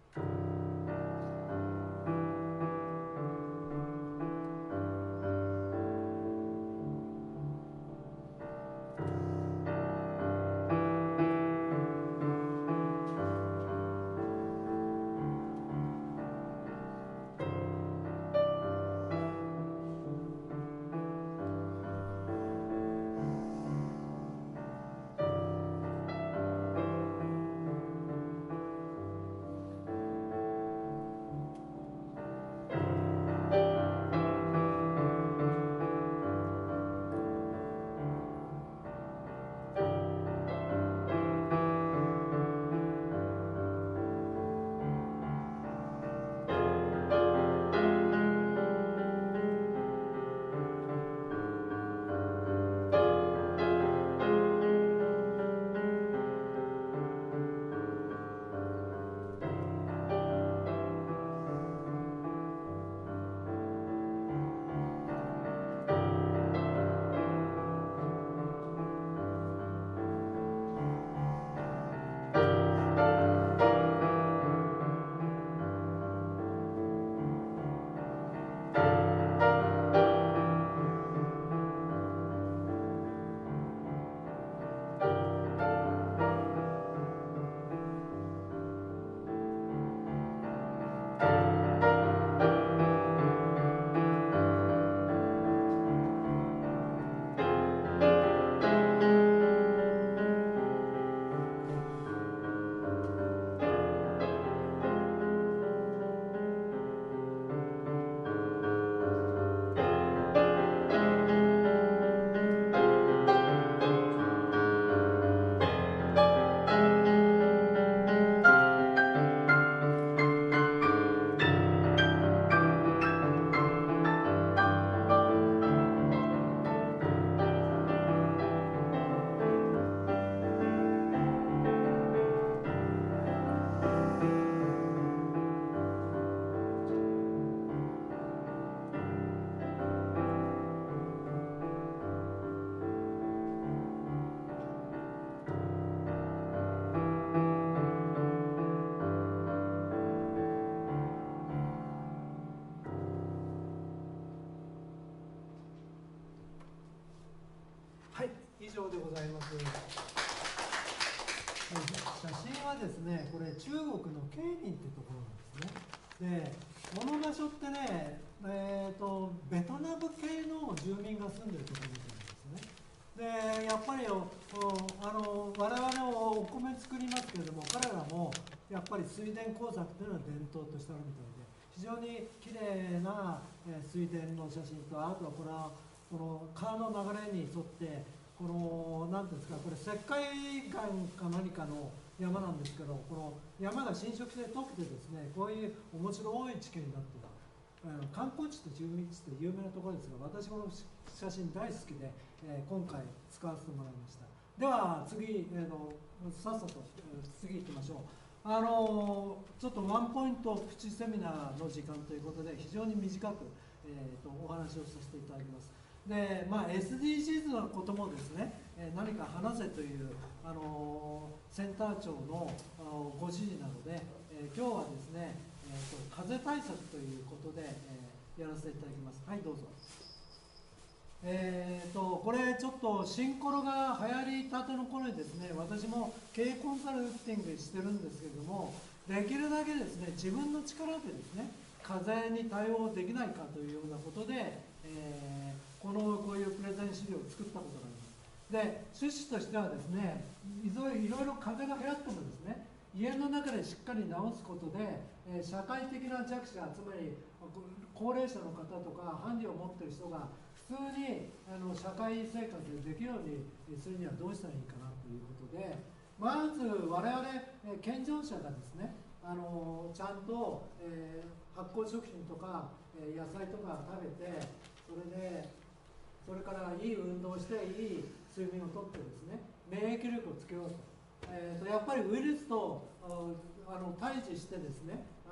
Speaker 1: はい、以上でございます。写真はですね、これ中国の桂林ってところなんですね。で、この場所ってね、えーと、ベトナム系の住民が住んでるところなんですね。で、やっぱりあの我々もお米作りますけれども、彼らもやっぱり水田工作というのは伝統としてあるみたいで、非常に綺麗な水田の写真と、あとはこれはこの川の流れに沿ってこの何ていうんですか、これ石灰岩か何かの山なんですけど、この山が侵食して溶けてですね、こういう面白い地形になっている。観光地と住民地って有名なところですが、私この写真大好きで、えー、今回使わせてもらいました。では次、えー、のさっさと、えー、次行きましょう。あのー、ちょっとワンポイントプチセミナーの時間ということで非常に短く、えー、とお話をさせていただきます。で、まあ、エスディージーズ のこともですね、えー、何か話せという、あのー、センター長のご指示なので、えー、今日はですね、えー、と風対策ということで、えー、やらせていただきます。はい、どうぞ。えー、とこれちょっと新コロが流行りたての頃にですね、私も経営コンサルティングしてるんですけれども、できるだけですね、自分の力でですね、風に対応できないかというようなことで、えー、このこういうプレゼン資料を作ったことがあります。で、趣旨としてはですね、いろいろ風が流行ってもですね、家の中でしっかり直すことで、えー、社会的な弱者、つまり高齢者の方とか伴侶を持っている人が普通にあの社会生活でできるようにするにはどうしたらいいかなということで、まず我々、えー、健常者がですね、あのー、ちゃんと、えー、発酵食品とか、えー、野菜とか食べて、それでそれからいい運動をしていい睡眠をとってですね、免疫力をつけようと、えー、とやっぱりウイルスとあの対峙してですね、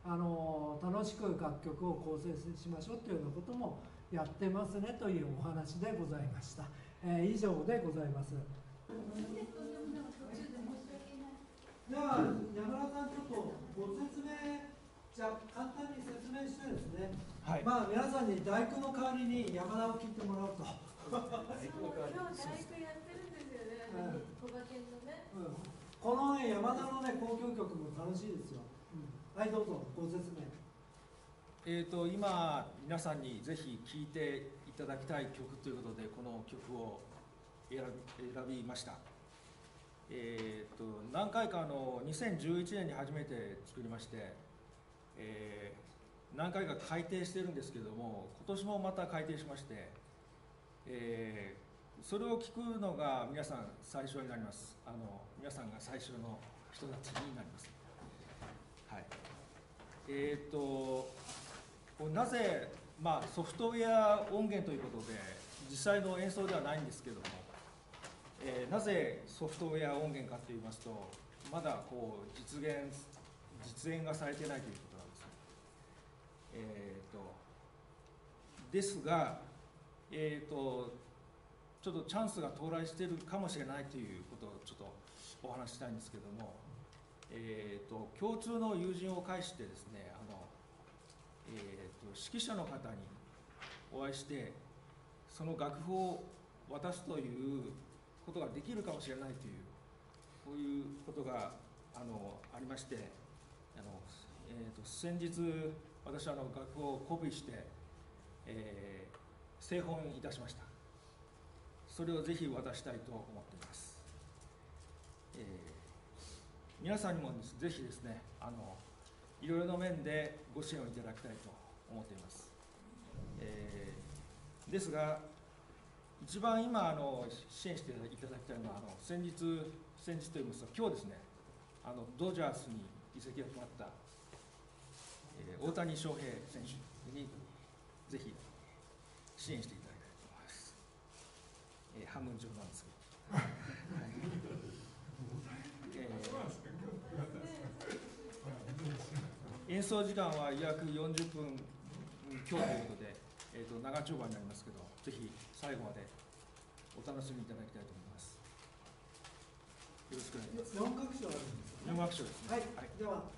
Speaker 1: あの楽しく楽曲を構成しましょうというようなこともやってますねというお話でございました。えー、以上でございます。では山田さん、ちょっとご説明、じゃあ簡単に説明してですね、はい、まあ皆さんに大工の代わりに山田を聞いてもらうと。
Speaker 3: 今日大工やってるんですよね、小馬券のね、うん、
Speaker 1: このね山田のね交響曲も楽しいですよ、うん、はいどうぞご説明。
Speaker 5: えーと今皆さんにぜひ聴いていただきたい曲ということでこの曲を選び、選びました。えーと何回かあのにせんじゅういちねんに初めて作りまして、えー、何回か改訂してるんですけれども、今年もまた改訂しまして、えー、それを聞くのが皆さん最初になります。あの皆さんが最初の人たちになります。はい。えーとなぜ、まあ、ソフトウェア音源ということで実際の演奏ではないんですけれども、えー、なぜソフトウェア音源かといいますと、まだこう実現実演がされていないということなんです。えーとですが、えーとちょっとチャンスが到来しているかもしれないということをちょっとお話ししたいんですけれども、えーと共通の友人を介してですね、あの、えーと指揮者の方にお会いしてその楽譜を渡すということができるかもしれないというこういうことがあのありまして、あの、えー、と先日私はあの楽譜をコピーして、えー、製本いたしました。それをぜひ渡したいと思っています。えー、皆さんにもぜひですね、あのいろいろな面でご支援をいただきたいと思っています。えー、ですが一番今あの支援していただきたいのは、あの先日先日といいますと今日ですね、あのドジャースに移籍が決まった、えー、大谷翔平選手にぜひ支援していただきたいと思います。えー、半分冗談ですけど、はい、えー、演奏時間は約よんじゅっぷん強ということで、えー、と長丁場になりますけど、ぜひ最後までお楽しみいただきたいと思います。よろしくお願いします。
Speaker 1: よん楽章あるんですよね。
Speaker 5: よん楽章ですね。
Speaker 1: はい、はい、では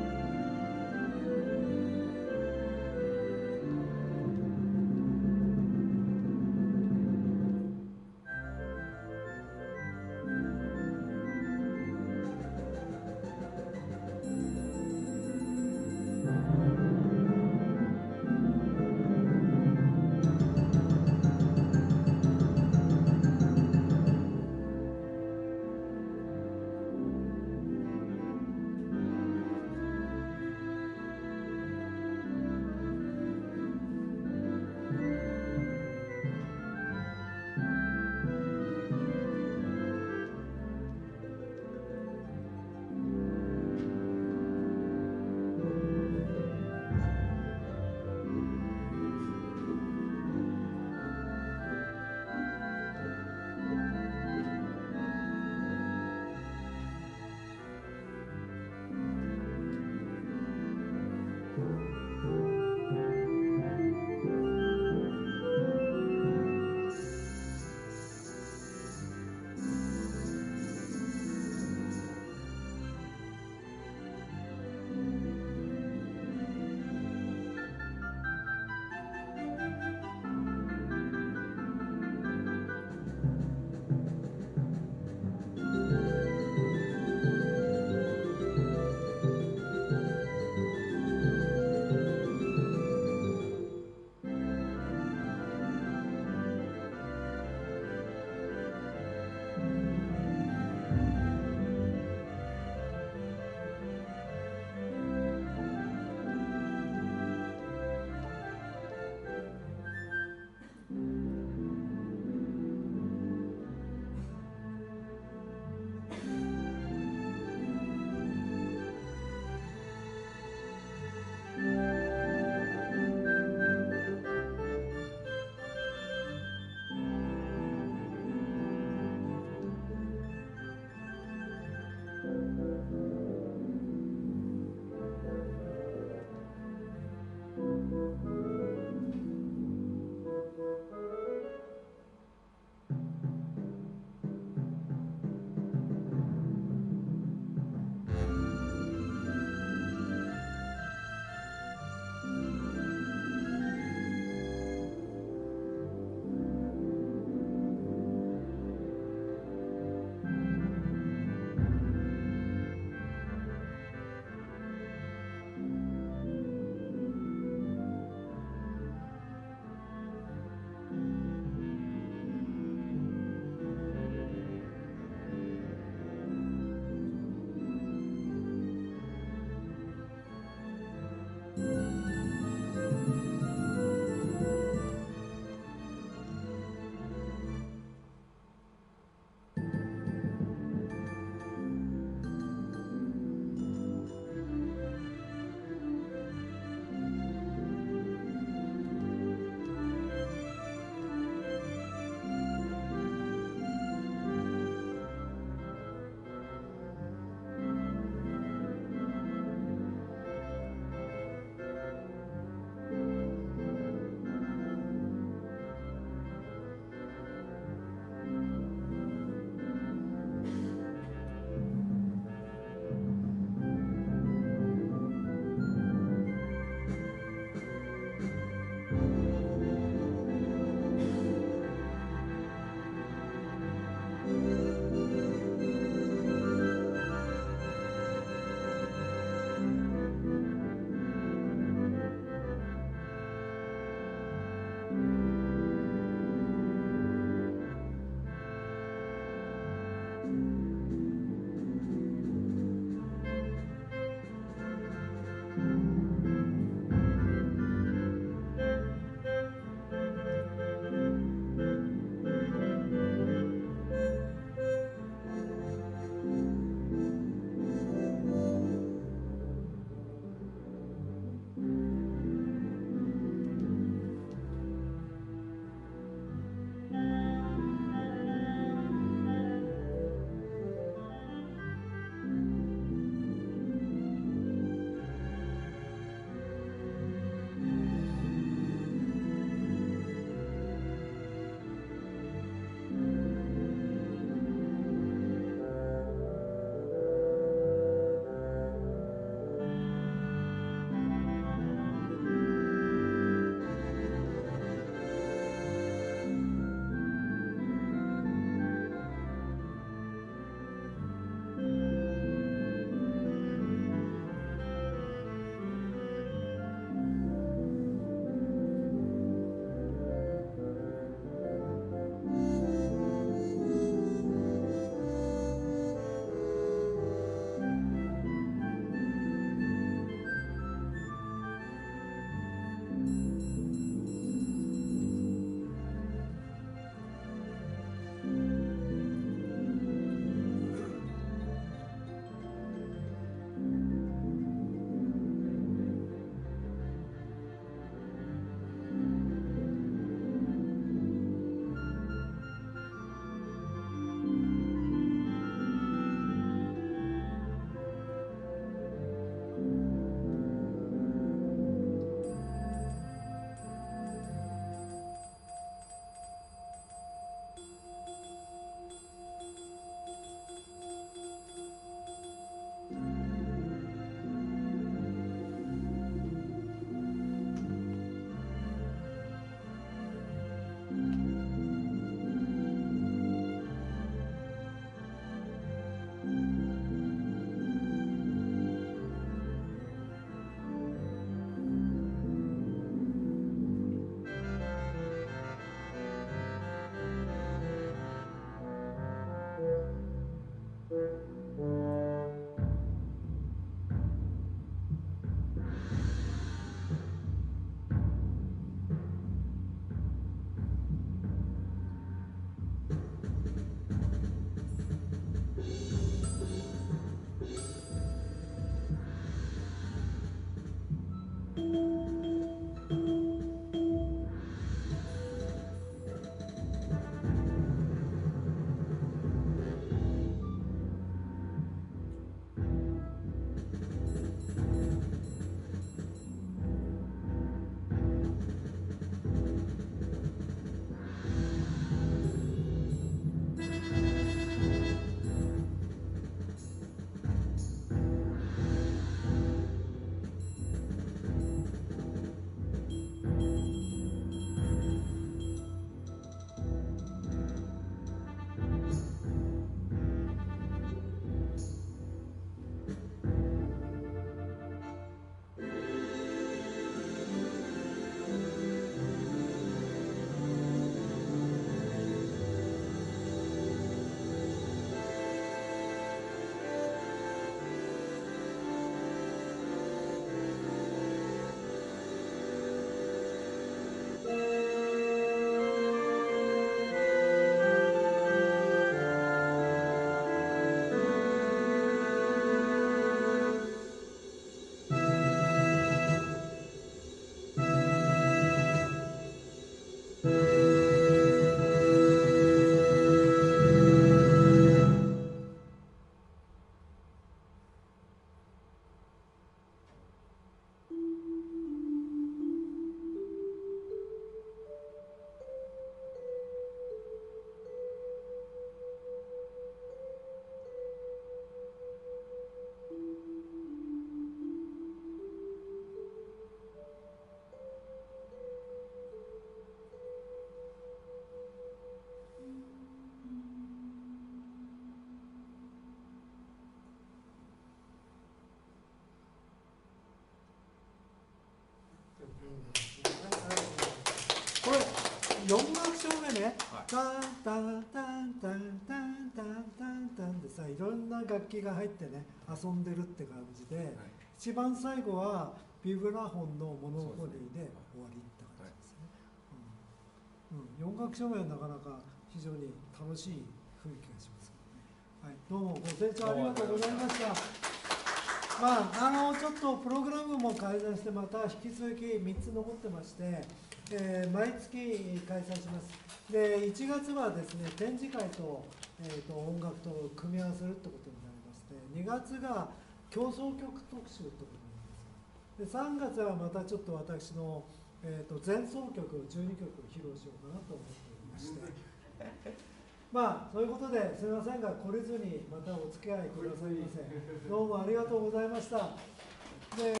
Speaker 1: これよん楽章目ね、
Speaker 5: はい
Speaker 1: タンタンタンタンタンタンタンタンってさ、いろんな楽器が入ってね遊んでるって感じで、
Speaker 5: はい
Speaker 1: 一番最後はビブラフォンのモノポリーで終わりって感じですね。うんうん、よん楽章目はなかなか非常に楽しい雰囲気がしますけどね。はい、どうもご清聴ありがとうございました。まあ、あのちょっとプログラムも改ざんして、また引き続きみっつ残ってまして、えー毎月開催します。で、いちがつはですね、展示会と、えー、と音楽と組み合わせるってことになりまして、にがつが競争曲特集ってことになります。で、さんがつはまたちょっと私の、えー、と前奏曲をじゅうにきょく披露しようかなと思っておりまして。まあ、そういうことですみませんが、懲りずにまたお付き合いくださいませ。どうもありがとうございました。で